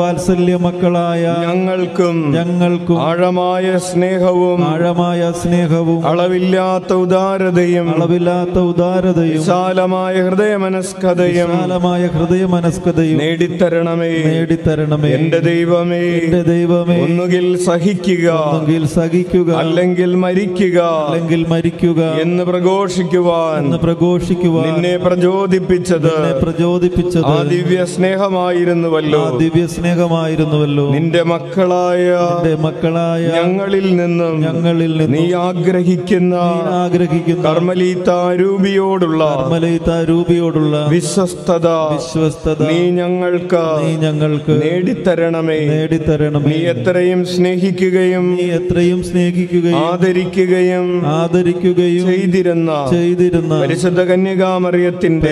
ഞങ്ങൾക്കും ആഴമായ സ്നേഹവും അളവില്ലാത്ത ഉദാരതയും വിശാലമായ ഹൃദയമനസ്കതയും നേടിത്തരണമേ. എന്റെ ദൈവമേ, ഒന്നുകിൽ സഹിക്കുക അല്ലെങ്കിൽ മരിക്കുക എന്ന് പ്രഘോഷിക്കുവാൻ നിന്നെ പ്രചോദിപ്പിച്ചത് ആ ദിവ്യ സ്നേഹമായിരുന്നുവല്ലോ. നിന്റെ മക്കളായ ഞങ്ങളിൽ നിന്നും നീ ആഗ്രഹിക്കുന്ന കർമ്മലീതാരൂപിയോടുള്ള വിശ്വസ്തത നീ ഞങ്ങൾക്ക് നേടിത്തരണമേ. നീ എത്രയും സ്നേഹിക്കുകയും ആദരിക്കുകയും ചെയ്തിരുന്ന പരിശുദ്ധ കന്യകാമറിയത്തിന്റെ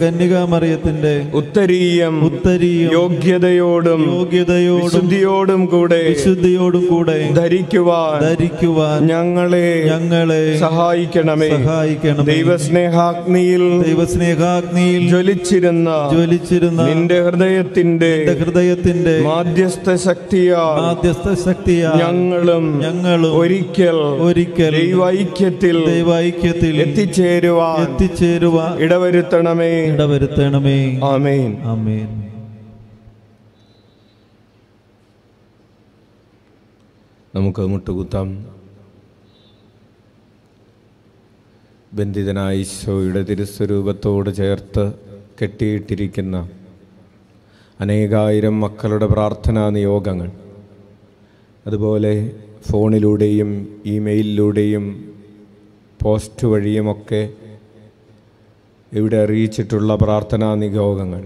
ഉത്തരീയം യോഗ്യതയോടും വിശുദ്ധിയോടും കൂടെ ധരിക്കുവാൻ ഞങ്ങളെ സഹായിക്കണമേ. ദൈവസ്നേഹാഗ്നിയിൽ ജ്വലിച്ചിരുന്ന നിന്റെ ഹൃദയത്തിന്റെ മാധ്യസ്ഥ ശക്തിയാൽ ഞങ്ങളും ഒരിക്കൽ ദൈവൈക്യത്തിൽ എത്തിച്ചേരുവാൻ ഇടവരുത്തണമേ. ആമേൻ. നമുക്ക് മുട്ടുകുത്താം. ബന്ധിതനായ ഈശോയുടെ തിരുസ്വരൂപത്തോട് ചേർത്ത് കെട്ടിയിട്ടിരിക്കുന്ന അനേകായിരം മക്കളുടെ പ്രാർത്ഥനാ നിയോഗങ്ങൾ, അതുപോലെ ഫോണിലൂടെയും ഇമെയിലിലൂടെയും പോസ്റ്റ് വഴിയുമൊക്കെ ഇവിടെ അറിയിച്ചിട്ടുള്ള പ്രാർത്ഥനാ നിയോഗങ്ങൾ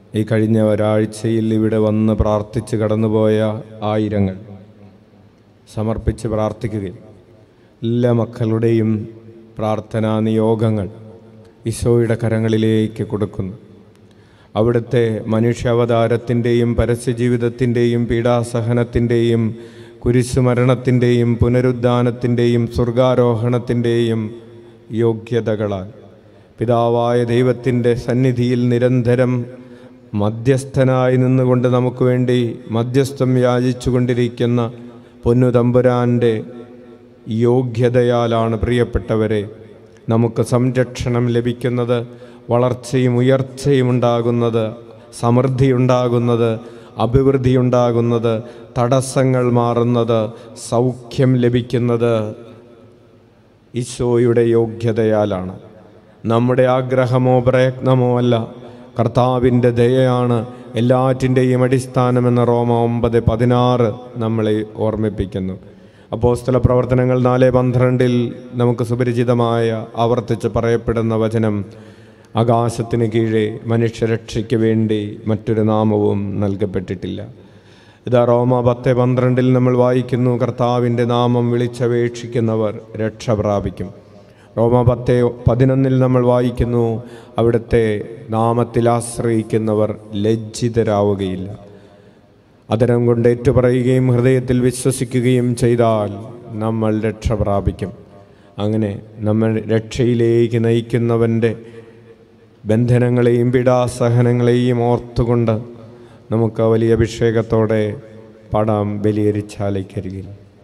ഈ കഴിഞ്ഞ ഒരാഴ്ചയിൽ ഇവിടെ വന്ന് പ്രാർത്ഥിച്ച് കടന്നുപോയ ആയിരങ്ങൾ സമർപ്പിച്ച് പ്രാർത്ഥിക്കുകയും എല്ലാ മക്കളുടെയും പ്രാർത്ഥനാ നിയോഗങ്ങൾ ഈശോയുടെ കരങ്ങളിലേക്ക് കൊടുക്കുന്നു. അവിടുത്തെ മനുഷ്യാവതാരത്തിൻ്റെയും പരസ്യജീവിതത്തിൻ്റെയും പീഡാസഹനത്തിൻ്റെയും കുരിശുമരണത്തിൻ്റെയും പുനരുദ്ധാനത്തിൻ്റെയും സ്വർഗാരോഹണത്തിൻ്റെയും യോഗ്യതകളാൽ പിതാവായ ദൈവത്തിൻ്റെ സന്നിധിയിൽ നിരന്തരം മധ്യസ്ഥനായി നിന്നുകൊണ്ട് നമുക്ക് വേണ്ടി മധ്യസ്ഥം യാചിച്ചു കൊണ്ടിരിക്കുന്ന പൊന്നുതമ്പുരാൻ്റെ യോഗ്യതയാലാണ് പ്രിയപ്പെട്ടവരെ നമുക്ക് സംരക്ഷണം ലഭിക്കുന്നത്, വളർച്ചയും ഉയർച്ചയും ഉണ്ടാകുന്നത്, സമൃദ്ധിയുണ്ടാകുന്നത്, അഭിവൃദ്ധിയുണ്ടാകുന്നത്, തടസ്സങ്ങൾ മാറുന്നത്, സൗഖ്യം ലഭിക്കുന്നത് ഈശോയുടെ യോഗ്യതയാലാണ്. നമ്മുടെ ആഗ്രഹമോ പ്രയത്നമോ അല്ല, കർത്താവിൻ്റെ ദയയാണ് എല്ലാറ്റിൻ്റെയും അടിസ്ഥാനമെന്ന് റോമ 9:16 നമ്മളെ ഓർമ്മിപ്പിക്കുന്നു. അപ്പോസ്തല പ്രവർത്തനങ്ങൾ 4:12 നമുക്ക് സുപരിചിതമായ ആവർത്തിച്ച് പറയപ്പെടുന്ന വചനം, ആകാശത്തിന് കീഴെ മനുഷ്യരക്ഷയ്ക്ക് വേണ്ടി മറ്റൊരു നാമവും നൽകപ്പെട്ടിട്ടില്ല. ഇതാ റോമ 10:12 നമ്മൾ വായിക്കുന്നു, കർത്താവിൻ്റെ നാമം വിളിച്ചപേക്ഷിക്കുന്നവർ രക്ഷ പ്രാപിക്കും. റോമ 10:11 നമ്മൾ വായിക്കുന്നു, അവിടുത്തെ നാമത്തിൽ ആശ്രയിക്കുന്നവർ ലജ്ജിതരാവുകയില്ല. അതരം കൊണ്ട് ഏറ്റുപറയുകയും ഹൃദയത്തിൽ വിശ്വസിക്കുകയും ചെയ്താൽ നമ്മൾ രക്ഷ പ്രാപിക്കും. അങ്ങനെ നമ്മൾ രക്ഷയിലേക്ക് നയിക്കുന്നവൻ്റെ ബന്ധനങ്ങളെയും പീഡാസഹനങ്ങളെയും ഓർത്തുകൊണ്ട് നമുക്ക് വലിയ അഭിഷേകത്തോടെ പാടാം ബലിയരിച്ചാലയ്ക്കരികിൽ.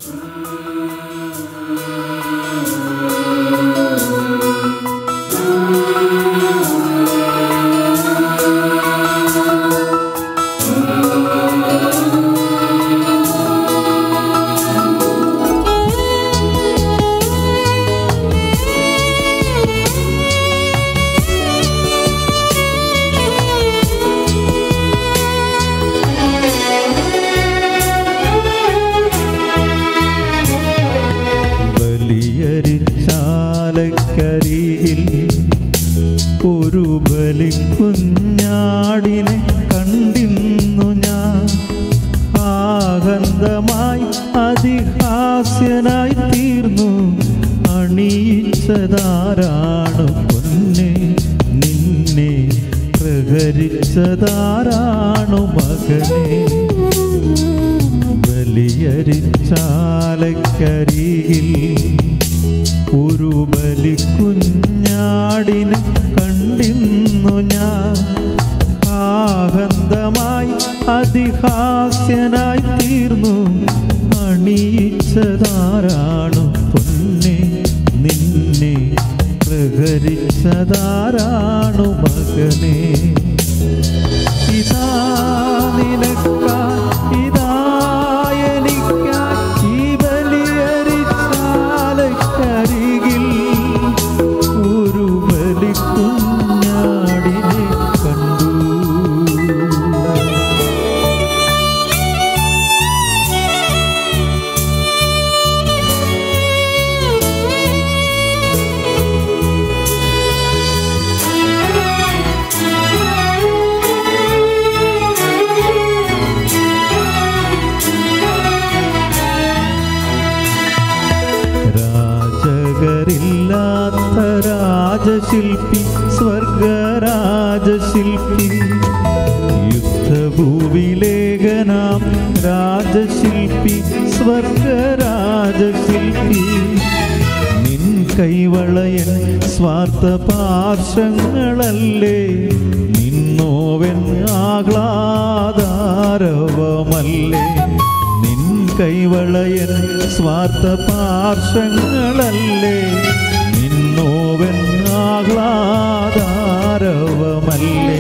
ഒരു ബലിക്കുഞ്ഞാടിനെ കണ്ടിന്നു ഞാൻ, ആനന്ദമായി അതിഹാസ്യനായി തീർന്നു. അണിയിച്ചതാരാണ് പൊന്നെ നിന്നെ, പ്രഹരിച്ചതാരാണു മകനെ. ബലിയരിച്ചാലയ്ക്കരികിൽ ഒരു ബലിക്കുഞ്ഞാടിനെ കണ്ടിന്നു ഞാൻ, ആനന്ദമായി അതിഹാസ്യനായി തീർന്നു. അണിയിച്ചതാരാണു പൊന്നെ നിന്നെ, പ്രഹരിച്ചതാരാണു മകനെ. ഇതാ നിനക്കായി, ഇതാ എനിക്കായി ഈ ബലിയരിച്ചാലയ്ക്കരികിൽ ഒരു ബലിക്കുഞ്ഞാടിനെ കണ്ടു. രാജകരില്ലാത്ത രാജശില്പി, സ്വർഗരാജശില്പി, യുദ്ധഭൂവിലേഖനാം രാജശില്പി, സ്വർഗരാജശില്പി. നിൻ കൈവളയൻ സ്വാർത്ഥ പാർശ്വങ്ങളല്ലേ, നിന്നോവൻ ആഹ്ലാദാരവമല്ലേ. നിൻ കൈവളയൻ സ്വാർത്ഥ പാർശ്വങ്ങളല്ലേ, നിന്നോവൻ ആഹ്ലാദാരവമല്ലേ.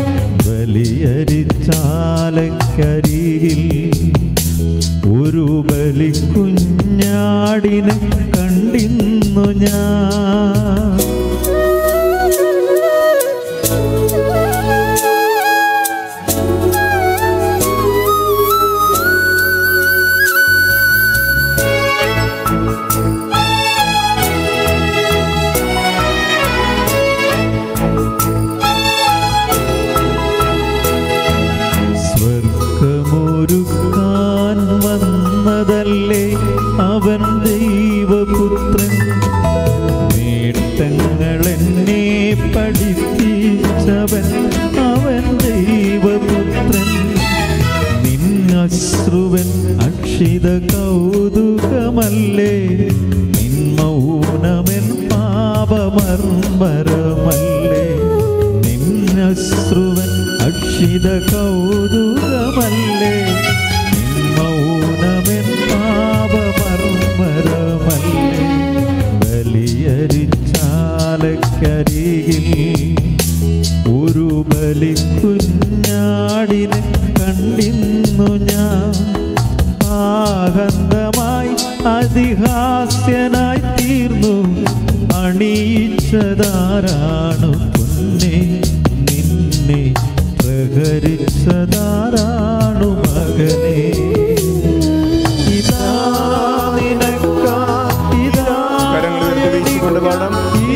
ബലിയരിച്ചാലയ്ക്കരികിൽ ഒരു ബലിക്കുഞ്ഞാടിനെ കണ്ടിന്നു ഞാൻ. അവൻ ദൈവപുത്രൻ. നേട്ടങ്ങളെന്നെ പഠിപ്പിച്ചവൻ അവൻ ദൈവപുത്രൻ. നിന്നശ്രുവൻ അക്ഷിത കൗതുകമല്ലേ, നിൻ മൗനമെൻ പാപമർമ്മരമല്ലേ. നിന്നശ്രുവൻ അക്ഷിത കൗതുകമല്ലേ, നിൻ മൗനമെൻ പാപമർമ്മരമല്ലേ. ബലിയരിച്ചാലക്കരികിൽ ഒരു ബലിക്കുഞ്ഞാടിനെ കണ്ടിന്നു ഞാൻ. ആനന്ദമായി അതിഹാസ്യനായി തീർന്നു. അണിയിച്ചതാരാണു പൊന്നേ, നിന്നെ പ്രഹരിച്ചതാരാണു മകനേ. ഇതാ നിനക്കാ ഇതാ ഈ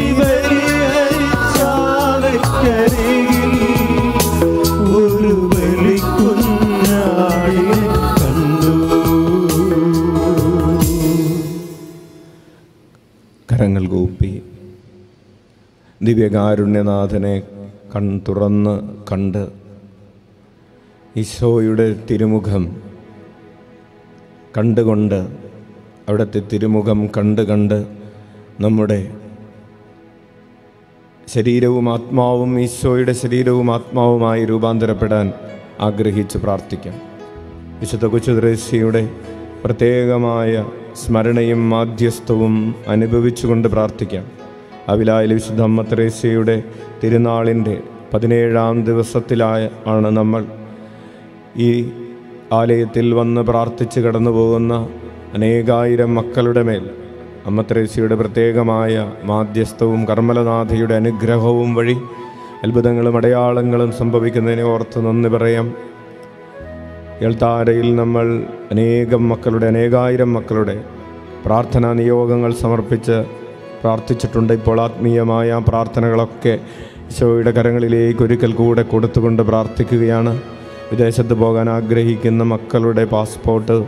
ബലിയരിച്ചാലക്കരികിൽ ഒരു ബലിക്കുഞ്ഞാടിനെ കണ്ടു. കരങ്ങൾ കൂപ്പി ദിവ്യകാരുണ്യനാഥനെ തുറന്ന് കണ്ട് ഈശോയുടെ തിരുമുഖം കണ്ടുകൊണ്ട്, അവിടുത്തെ തിരുമുഖം കണ്ട് നമ്മുടെ ശരീരവും ആത്മാവും ഈശോയുടെ ശരീരവും ആത്മാവുമായി രൂപാന്തരപ്പെടാൻ ആഗ്രഹിച്ച് പ്രാർത്ഥിക്കാം. വിശുദ്ധ കൊച്ചുത്രേസ്യയുടെ പ്രത്യേകമായ സ്മരണയും മാധ്യസ്ഥവും അനുഭവിച്ചുകൊണ്ട് പ്രാർത്ഥിക്കാം. അവിലായിലെ വിശുദ്ധ അമ്മ ത്രേസ്യയുടെ തിരുനാളിൻ്റെ 17-ാം ദിവസത്തിലാണ് നമ്മൾ ഈ ആലയത്തിൽ വന്ന് പ്രാർത്ഥിച്ച് കടന്നു പോകുന്ന അനേകായിരം മക്കളുടെ മേൽ അമ്മ ത്രേസ്യയുടെ പ്രത്യേകമായ മാധ്യസ്ഥവും കർമ്മലനാഥയുടെ അനുഗ്രഹവും വഴി അത്ഭുതങ്ങളും അടയാളങ്ങളും സംഭവിക്കുന്നതിനെ ഓർത്ത് നന്ദി പറയാം. എൽത്താരയിൽ നമ്മൾ അനേകായിരം മക്കളുടെ പ്രാർത്ഥനാ നിയോഗങ്ങൾ സമർപ്പിച്ച് പ്രാർത്ഥിച്ചിട്ടുണ്ട്. ഇപ്പോൾ ആത്മീയമായ പ്രാർത്ഥനകളൊക്കെ ഈശോയുടെ കരങ്ങളിലേക്ക് ഒരിക്കൽ കൂടെ കൊടുത്തുകൊണ്ട് പ്രാർത്ഥിക്കുകയാണ്. വിദേശത്ത് പോകാൻ ആഗ്രഹിക്കുന്ന മക്കളുടെ പാസ്പോർട്ട്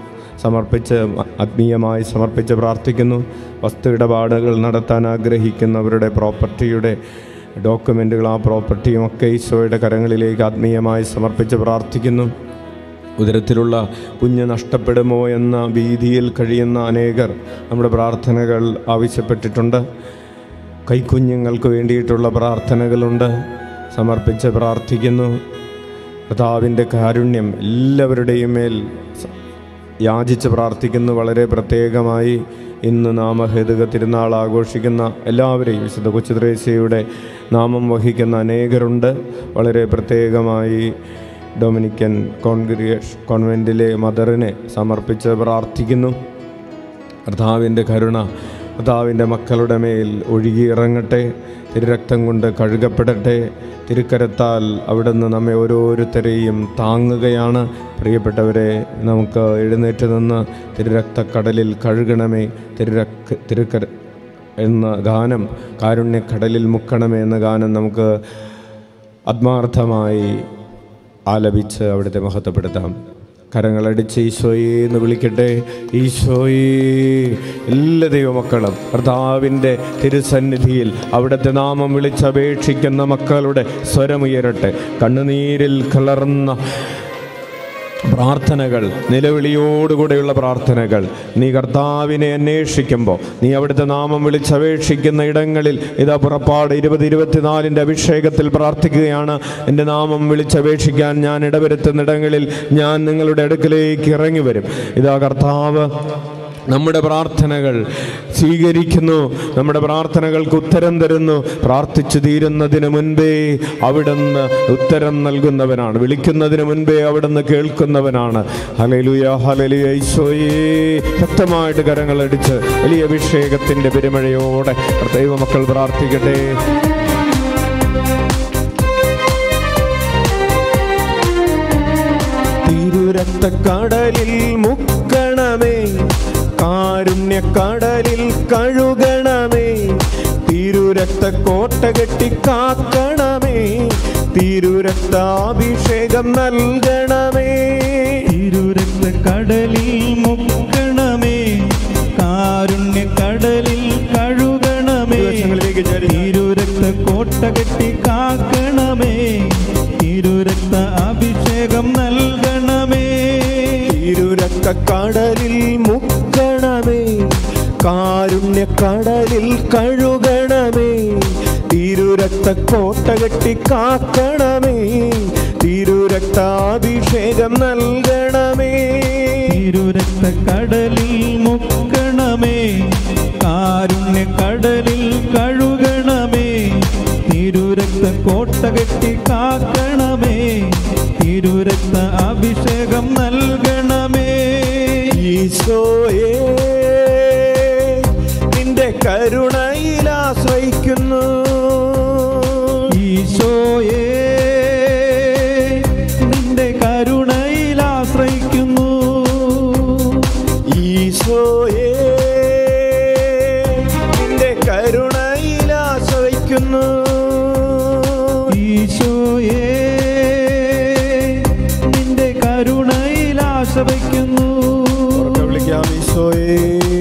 ആത്മീയമായി സമർപ്പിച്ച് പ്രാർത്ഥിക്കുന്നു. വസ്തു ഇടപാടുകൾ നടത്താൻ ആഗ്രഹിക്കുന്നവരുടെ പ്രോപ്പർട്ടിയുടെ ഡോക്യുമെൻറ്റുകൾ, ആ പ്രോപ്പർട്ടിയും ഒക്കെ ഈശോയുടെ കരങ്ങളിലേക്ക് ആത്മീയമായി സമർപ്പിച്ച് പ്രാർത്ഥിക്കുന്നു. ഉദരത്തിലുള്ള കുഞ്ഞ് നഷ്ടപ്പെടുമോ എന്ന ഭീതിയിൽ കഴിയുന്ന അനേകർ നമ്മുടെ പ്രാർത്ഥനകൾ ആവശ്യപ്പെട്ടിട്ടുണ്ട്. കൈക്കുഞ്ഞുങ്ങൾക്ക് വേണ്ടിയിട്ടുള്ള പ്രാർത്ഥനകളുണ്ട്, സമർപ്പിച്ച് പ്രാർത്ഥിക്കുന്നു. കർത്താവിൻ്റെ കാരുണ്യം എല്ലാവരുടെയും മേൽ യാചിച്ച് പ്രാർത്ഥിക്കുന്നു. വളരെ പ്രത്യേകമായി ഇന്ന് നാമഹേതുക തിരുനാൾ ആഘോഷിക്കുന്ന എല്ലാവരെയും, വിശുദ്ധ കൊച്ചുത്രേസ്യയുടെ നാമം വഹിക്കുന്ന അനേകരുണ്ട്. വളരെ പ്രത്യേകമായി ഡൊമിനിക്കൻ കോൺവെൻറ്റിലെ മദറിനെ സമർപ്പിച്ച് പ്രാർത്ഥിക്കുന്നു. കർത്താവിൻ്റെ കരുണ കർത്താവിൻ്റെ മക്കളുടെ മേൽ ഒഴുകിയിറങ്ങട്ടെ, തിരുരക്തം കൊണ്ട് കഴുകപ്പെടട്ടെ. തിരുക്കരത്താൽ അവിടുന്ന് നമ്മെ ഓരോരുത്തരെയും താങ്ങുകയാണ്. പ്രിയപ്പെട്ടവരെ, നമുക്ക് എഴുന്നേറ്റ് നിന്ന് തിരുരക്തക്കടലിൽ കഴുകണമേ, തിരുക്കര എന്ന ഗാനം, കാരുണ്യക്കടലിൽ മുക്കണമേ എന്ന ഗാനം നമുക്ക് ആത്മാർത്ഥമായി ആലപിച്ച് അവിടുത്തെ മഹത്വപ്പെടുത്താം. കരങ്ങളടിച്ച് ഈശോയെ എന്ന് വിളിക്കട്ടെ. ഈശോയേ, എല്ലാ ദൈവമക്കളും കർത്താവിൻ്റെ തിരുസന്നിധിയിൽ അവിടുത്തെ നാമം വിളിച്ചപേക്ഷിക്കുന്ന മക്കളുടെ സ്വരമുയരട്ടെ. കണ്ണുനീരിൽ കലർന്ന പ്രാർത്ഥനകൾ, നിലവിളിയോടുകൂടെയുള്ള പ്രാർത്ഥനകൾ. നീ കർത്താവിനെ അന്വേഷിക്കുമ്പോൾ, നീ അവിടുത്തെ നാമം വിളിച്ചപേക്ഷിക്കുന്ന ഇടങ്ങളിൽ, ഇതാ പുറപ്പാട് 20-24 അഭിഷേകത്തിൽ പ്രാർത്ഥിക്കുകയാണ്. എൻ്റെ നാമം വിളിച്ചപേക്ഷിക്കാൻ ഞാൻ ഇടവരുത്തുന്ന ഇടങ്ങളിൽ ഞാൻ നിങ്ങളുടെ അടുക്കലേക്ക് ഇറങ്ങി വരും. ഇതാ കർത്താവ് നമ്മുടെ പ്രാർത്ഥനകൾ സ്വീകരിക്കുന്നു, നമ്മുടെ പ്രാർത്ഥനകൾക്ക് ഉത്തരം തരുന്നു. പ്രാർത്ഥിച്ചു തീരുന്നതിന് മുൻപേ അവിടുന്ന് ഉത്തരം നൽകുന്നവനാണ്, വിളിക്കുന്നതിന് മുൻപേ അവിടുന്ന് കേൾക്കുന്നവനാണ്. Hallelujah, hallelujah. ഈശോയേ, ശക്തമായിട്ട് കരങ്ങളടിച്ച് വലിയ അഭിഷേകത്തിൻ്റെ പെരുമഴയോടെ ദൈവമക്കൾ പ്രാർത്ഥിക്കട്ടെ. തിരുരക്തക്കടലിൽ മുക്കണമേ, കാരുണ്യക്കടലിൽ കഴുകണമേ, തിരുരക്തക്കോട്ട കെട്ടി കാക്കണമേ, തിരുരക്താഭിഷേകം നൽകണമേ. തിരുരക്തക്കടലിൽ മുക്കണമേ, കെട്ടി കാക്കണമേ, തിരുരക്ത അഭിഷേകം നൽകണമേ. തിരുരക്തക്കടലിൽ മുക്കണമേ, കാരുണ്യക്കടലിൽ കഴുകണമേ. തിരുരക്തക്കോട്ട കെട്ടി കാക്കണമേ, തിരുരക്താഭിഷേകം നൽകണമേ. തിരുരക്തക്കടലിൽ മുക്കണമേ, കാരുണ്യക്കടലിൽ കഴുകണമേ. തിരുരക്തക്കോട്ട കെട്ടി കാക്കണമേ, തിരുരക്ത അഭിഷേകം നൽകണമേ. ഈശോയേ, നിന്റെ കരുണയിൽ ആശ്രയിക്കുന്നു. ഈശോയേ, നിന്റെ കരുണയിൽ ആശ്രയിക്കുന്നു. ഈശോയേ, നിന്റെ കരുണയിൽ ആശ്രയിക്കുന്നു. ഈശോയേ, നിന്റെ കരുണയിൽ ആശ്രയിക്കുന്നു. വിളിക്കാം ഈശോയേ,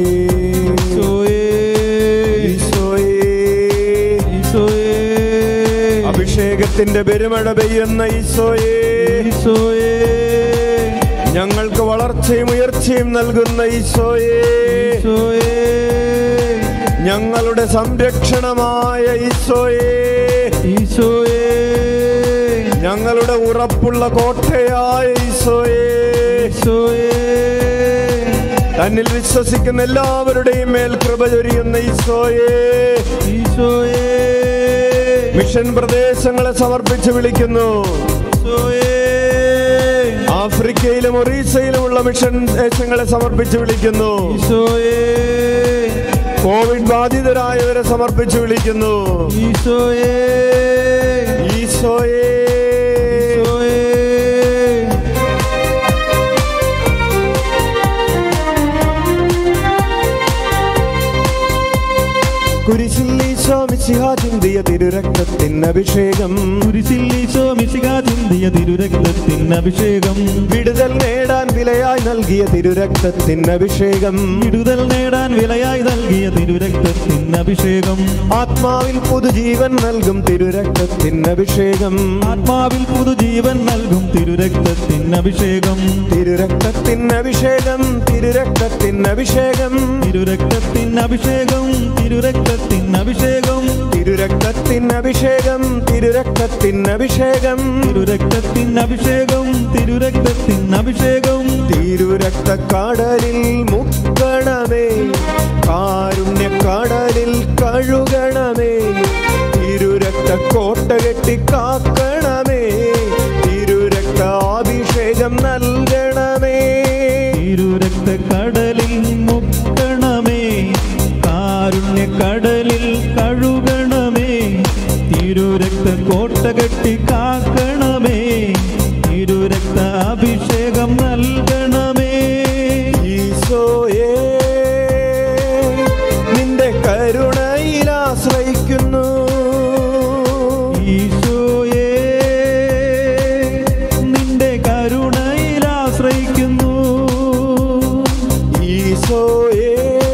അഭിഷേകത്തിന്റെ പെരുമഴ പെയ്യുന്ന ഈശോയേ, ഈശോയേ, ഞങ്ങൾക്ക് വളർച്ചയും ഉയർച്ചയും നൽകുന്ന ഈശോയേ, ഈശോയേ, ഞങ്ങളുടെ സംരക്ഷണമായ ഈശോയേ, ഈശോയേ, ഞങ്ങളുടെ ഉറപ്പുള്ള കോട്ടയായ ഈശോയേ, ഈശോയേ, തന്നിൽ വിശ്വസിക്കുന്ന എല്ലാവരുടെയും മേൽ കൃപ ചൊരിയുന്ന ഈശോയേ, ഈശോയേ, മിഷൻ പ്രദേശങ്ങളെ സമർപ്പിച്ച് വിളിക്കുന്നു. ഈശോയേ, ആഫ്രിക്കയിലും ഒറീസയിലുമുള്ള മിഷൻ ദേശങ്ങളെ സമർപ്പിച്ച് വിളിക്കുന്നു. ഈശോയേ, കോവിഡ് ബാധിതരായവരെ സമർപ്പിച്ച് വിളിക്കുന്നു. ഈശോയേ, ഈശോയേ, ഈശോയേ, കുരിശിൽ ഈശോ മിശിഹാ ചിന്തിയ തിരുരക്തത്തിൻ അഭിഷേകം, കുരിശിൽ ഈശോ മിശിഹാ ചിന്തിയ തിരുരക്തത്തിൻ അഭിഷേകം, വിടുതൽ നേടാൻ വിലയായി നൽകിയ തിരുരക്തത്തിൻ അഭിഷേകം, വിടുതൽ നേടാൻ വിലയായി നൽകിയ തിരുരക്തത്തിൻ അഭിഷേകം, ആത്മാവിൽ പുതുജീവൻ നൽകും തിരുരക്തത്തിൻ അഭിഷേകം, ആത്മാവിൽ പുതുജീവൻ നൽകും തിരുരക്തത്തിൻ അഭിഷേകം, തിരുരക്തത്തിൻ അഭിഷേകം, തിരുരക്തത്തിൻ അഭിഷേകം, തിരുരക്തത്തിൻ അഭിഷേകം, തിരുരക്തത്തിൻ അഭിഷേകം, തിരുരക്തത്തിൻ അഭിഷേകം, തിരുരക്തത്തിൻ അഭിഷേകം, തിരുരക്തത്തിൻ അഭിഷേകം, തിരുരക്തത്തിൻ അഭിഷേകം. തിരുരക്തക്കടലിൽ മുക്കണമേ, കാരുണ്യക്കടലിൽ കഴുകണമേ. തിരുരക്തക്കോട്ട കെട്ടി കാക്കണമേ, തിരുരക്താഭിഷേകം നൽകണമേ. തിരുരക്തക്കടലിൽ മുക്കണമേ, കാരുണ്യക്കടലിൽ കഴുകണമേ. തിരുരക്തക്കോട്ട കെട്ടി കാക്കണമേ, തിരുരക്ത അഭിഷേകം നൽകണമേ. ഈശോയേ, നിന്റെ കരുണയിൽ ആശ്രയിക്കുന്നു. ഈശോയേ, നിന്റെ കരുണയിൽ ആശ്രയിക്കുന്നു. ഈശോയേ,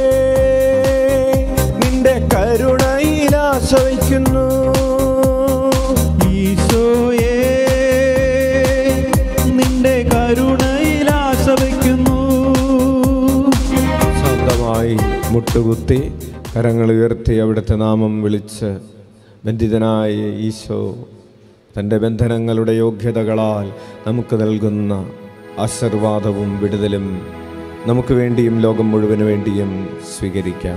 നിന്റെ കരുണയിൽ ആശ്രയിക്കുന്നു. ഈശോയേ, നിന്റെ കരുണയിൽ ആശ്രയിക്കുന്നു. ശാന്തമായി മുട്ടുകുത്തി കരങ്ങൾ ഉയർത്തി അവിടുത്തെ നാമം വിളിച്ച് ബന്ധിതനായ ഈശോ തൻ്റെ ബന്ധനങ്ങളുടെ യോഗ്യതകളാൽ നമുക്ക് നൽകുന്ന ആശീർവാദവും വിടുതലും നമുക്ക് വേണ്ടിയും ലോകം മുഴുവന് വേണ്ടിയും സ്വീകരിക്കാം.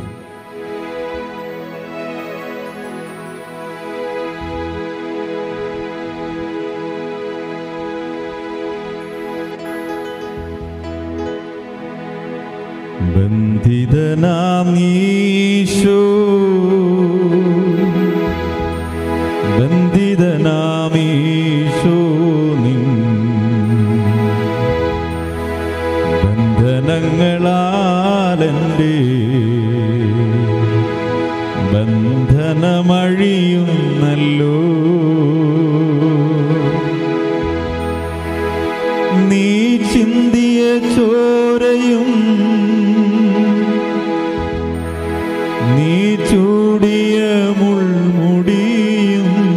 ബന്ധിതനാം ഈശോ, ബന്ധിതനാം ഈശോ, നിൻ ബന്ധനങ്ങളാലെൻ്റെ ബന്ധനമഴിയുന്നല്ലോ. നീ ചിന്തിയ ചോരയും നീ ചൂടിയ മുൾമുടിയും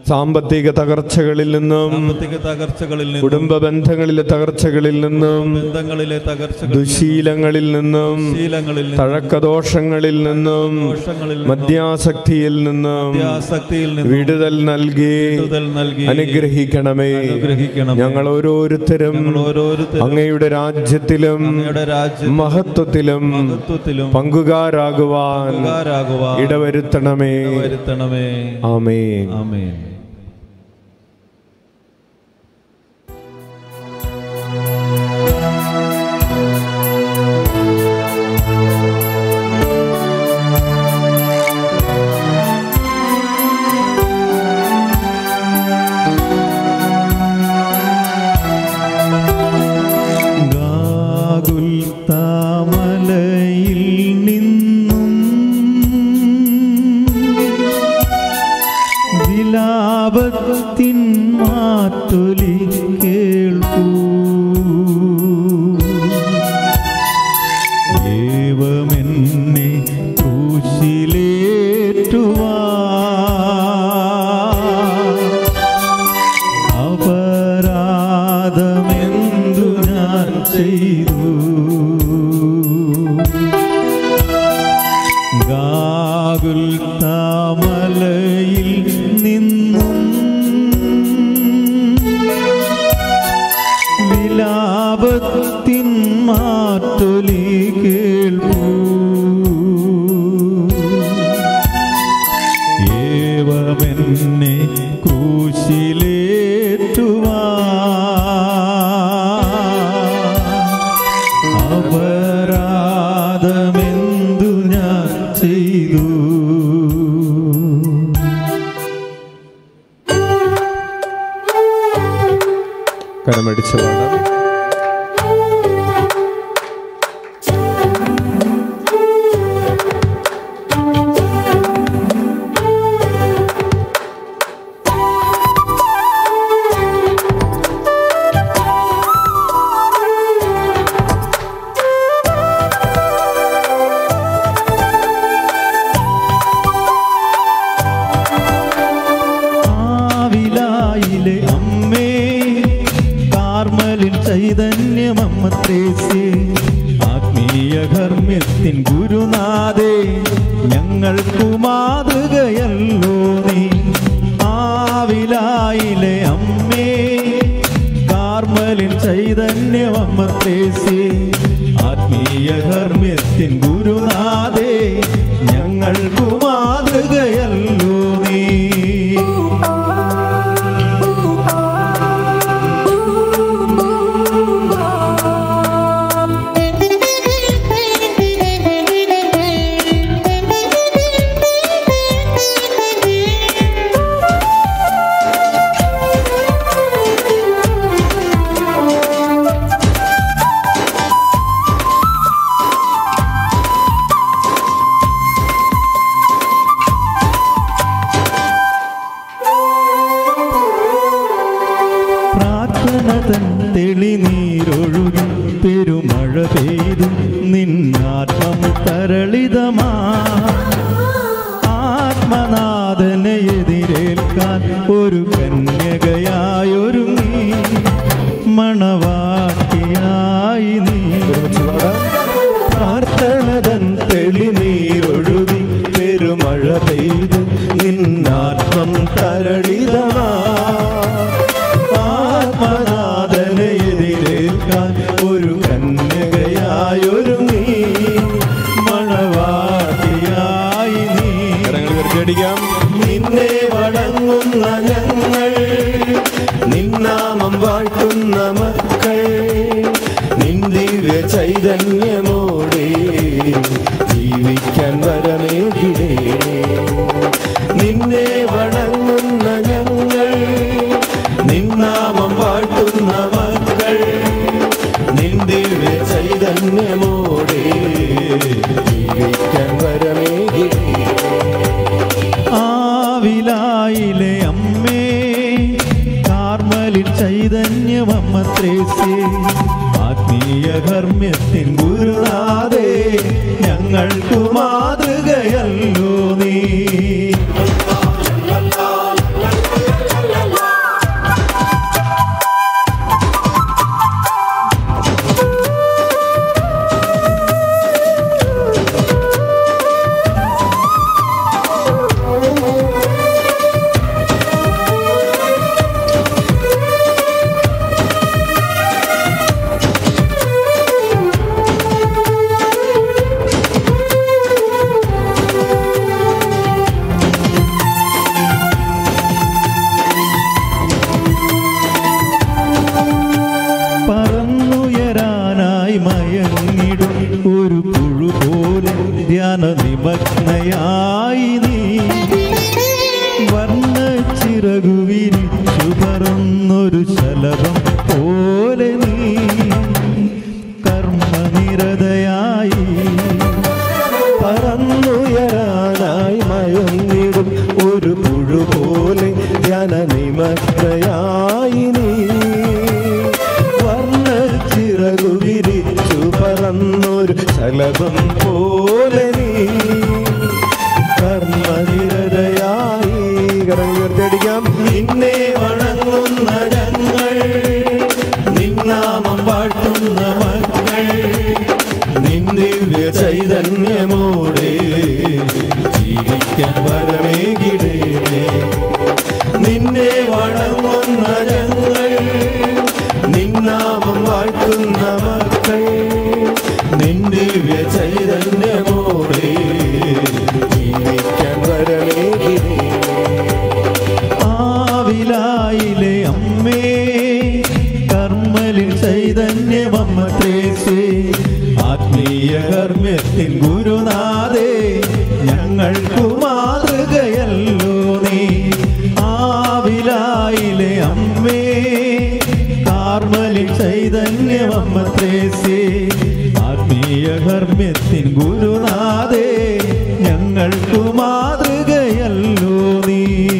സാമ്പത്തിക തകർച്ചകളിൽ നിന്നും കുടുംബ ബന്ധങ്ങളിലെ തകർച്ചകളിൽ നിന്നും ദുശീലങ്ങളിൽ നിന്നും തഴക്കദോഷങ്ങളിൽ നിന്നും മദ്യാസക്തിയിൽ നിന്നും വിടുതൽ നൽകി അനുഗ്രഹിക്കണമേ. ഞങ്ങൾ ഓരോരുത്തരും അങ്ങയുടെ രാജ്യത്തിലും മഹത്വത്തിലും പങ്കുകാരാകുവാൻ ഇടവരുത്തണമേ. ആമേൻ. ആമേൻ. വിലാപത്തിൻ മാറ്റൊലി കേൾക്കൂ. ദൈവമെന്നെ ക്രൂശിലേറ്റുവാൻ അപരാധമെന്തു ഞാൻ ചെയ്തു. ഗാഗുൽത്താമലയിൽ നിന്നും വിലാപത്തിൻ മാറ്റൊലി കേൾപ്പൂ. ഏവമെന്നെ ക്രൂശിലേറ്റുവാൻ അപരാധമെന്തു ഞാൻ ചെയ്തു. കരമടിച്ചു പാടാം. ആവിലായിലെ അമ്മേ കാർമലിൻ ചൈതന്യമമ്മ ത്രേസ്യേ ആത്മീയ ധർമ്മ്യത്തിൻ ഗുരുനാഥേ ഞങ്ങൾക്കു മാതൃകയല്ലോ നീ. ആവിലായിലെ അമ്മേ കാർമലിൻ ചൈതന്യമമ്മ ത്രേസ്യേ ആത്മീയ ധർമ്മ്യത്തിൻ ഗുരുനാഥേ ഞങ്ങൾക്കു മാതൃകയല്ലോ നീ. പ്രാർത്ഥനതൻ തെളിനീരൊഴുകി പെരുമഴ പെയ്തു നിന്നാത്മം തരളിതമാ. ആത്മനാഥനെ എതിരേൽക്കാൻ ഒരു കന്യകയായൊരുങ്ങി മണവാട്ടിയായി നീ. പ്രാർത്ഥനതൻ തെളിനീരൊഴുകി പെരുമഴ പെയ്തു നിന്നാത്മം തരളിതമാ. ആത്മനാഥനെ എതിരേൽക്കാൻ ഒരു കന്യകയായൊരുങ്ങി മണവാട്ടിയായി നീ. നിന്നെ വണങ്ങുന്ന ഞങ്ങൾ നിന്നാമം വാഴ്ത്തുന്ന മക്കൾ നിൻ ദിവ്യ ചൈതന്യമോടെ ജീവിക്കാൻ വരമേകിടേ. നിന്നെ വണങ്ങുന്ന ഞങ്ങൾ നിന്നാമം വാഴ്ത്തുന്ന മക്കൾ നിൻ ദിവ്യ ചൈതന്യമോടെ ജീവിക്കാൻ വരമേകിടേ. ആവിലായിലെ അമ്മേ കാർമലിൻ ചൈതന്യമമ്മ ത്രേസ്യേ ആത്മീയ ധർമ്മ്യത്തിൻ ഗുരുനാഥേ ഞങ്ങൾക്കു മാതൃകയല്ലോ നീ. വരമേകിടേണേ. നിന്നെ വണങ്ങുന്ന ഞങ്ങൾ, നിന്നാമം വാഴ്ത്തുന്ന മക്കൾ, നിന്റെ ചൈതന്യമോടെ ജീവിക്കാൻ വരമേകിടേണേ. ആവിലായിലെ അമ്മേ, കർമ്മലിൽ ചൈതന്യമമ്മ ത്രേസ്യേ, ആത്മീയ കർമ്മത്തിൻ ഗുരുനാഥേ, ഞങ്ങൾക്കു മാതൃകയല്ലോ നീ. ആവിലായിലെ അമ്മേ, കാർമലിൽ ചൈതന്യമമ്മ ത്രേസ്യേ, ആത്മീയ കർമ്മത്തിൻ ഗുരുനാഥേ, ഞങ്ങൾക്കു മാതൃകയല്ലോ നീ.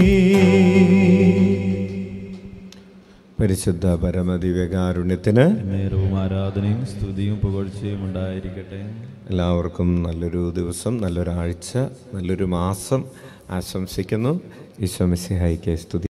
പരിശുദ്ധ പരമദിവ്യകാരുണ്യത്തിന് നേരവും ആരാധനയും സ്തുതിയും പുകഴ്ചയും ഉണ്ടായിരിക്കട്ടെ. എല്ലാവർക്കും നല്ലൊരു ദിവസം, നല്ലൊരാഴ്ച, നല്ലൊരു മാസം ആശംസിക്കുന്നു. ഈശോ മിശിഹായ്ക്ക് സ്തുതി.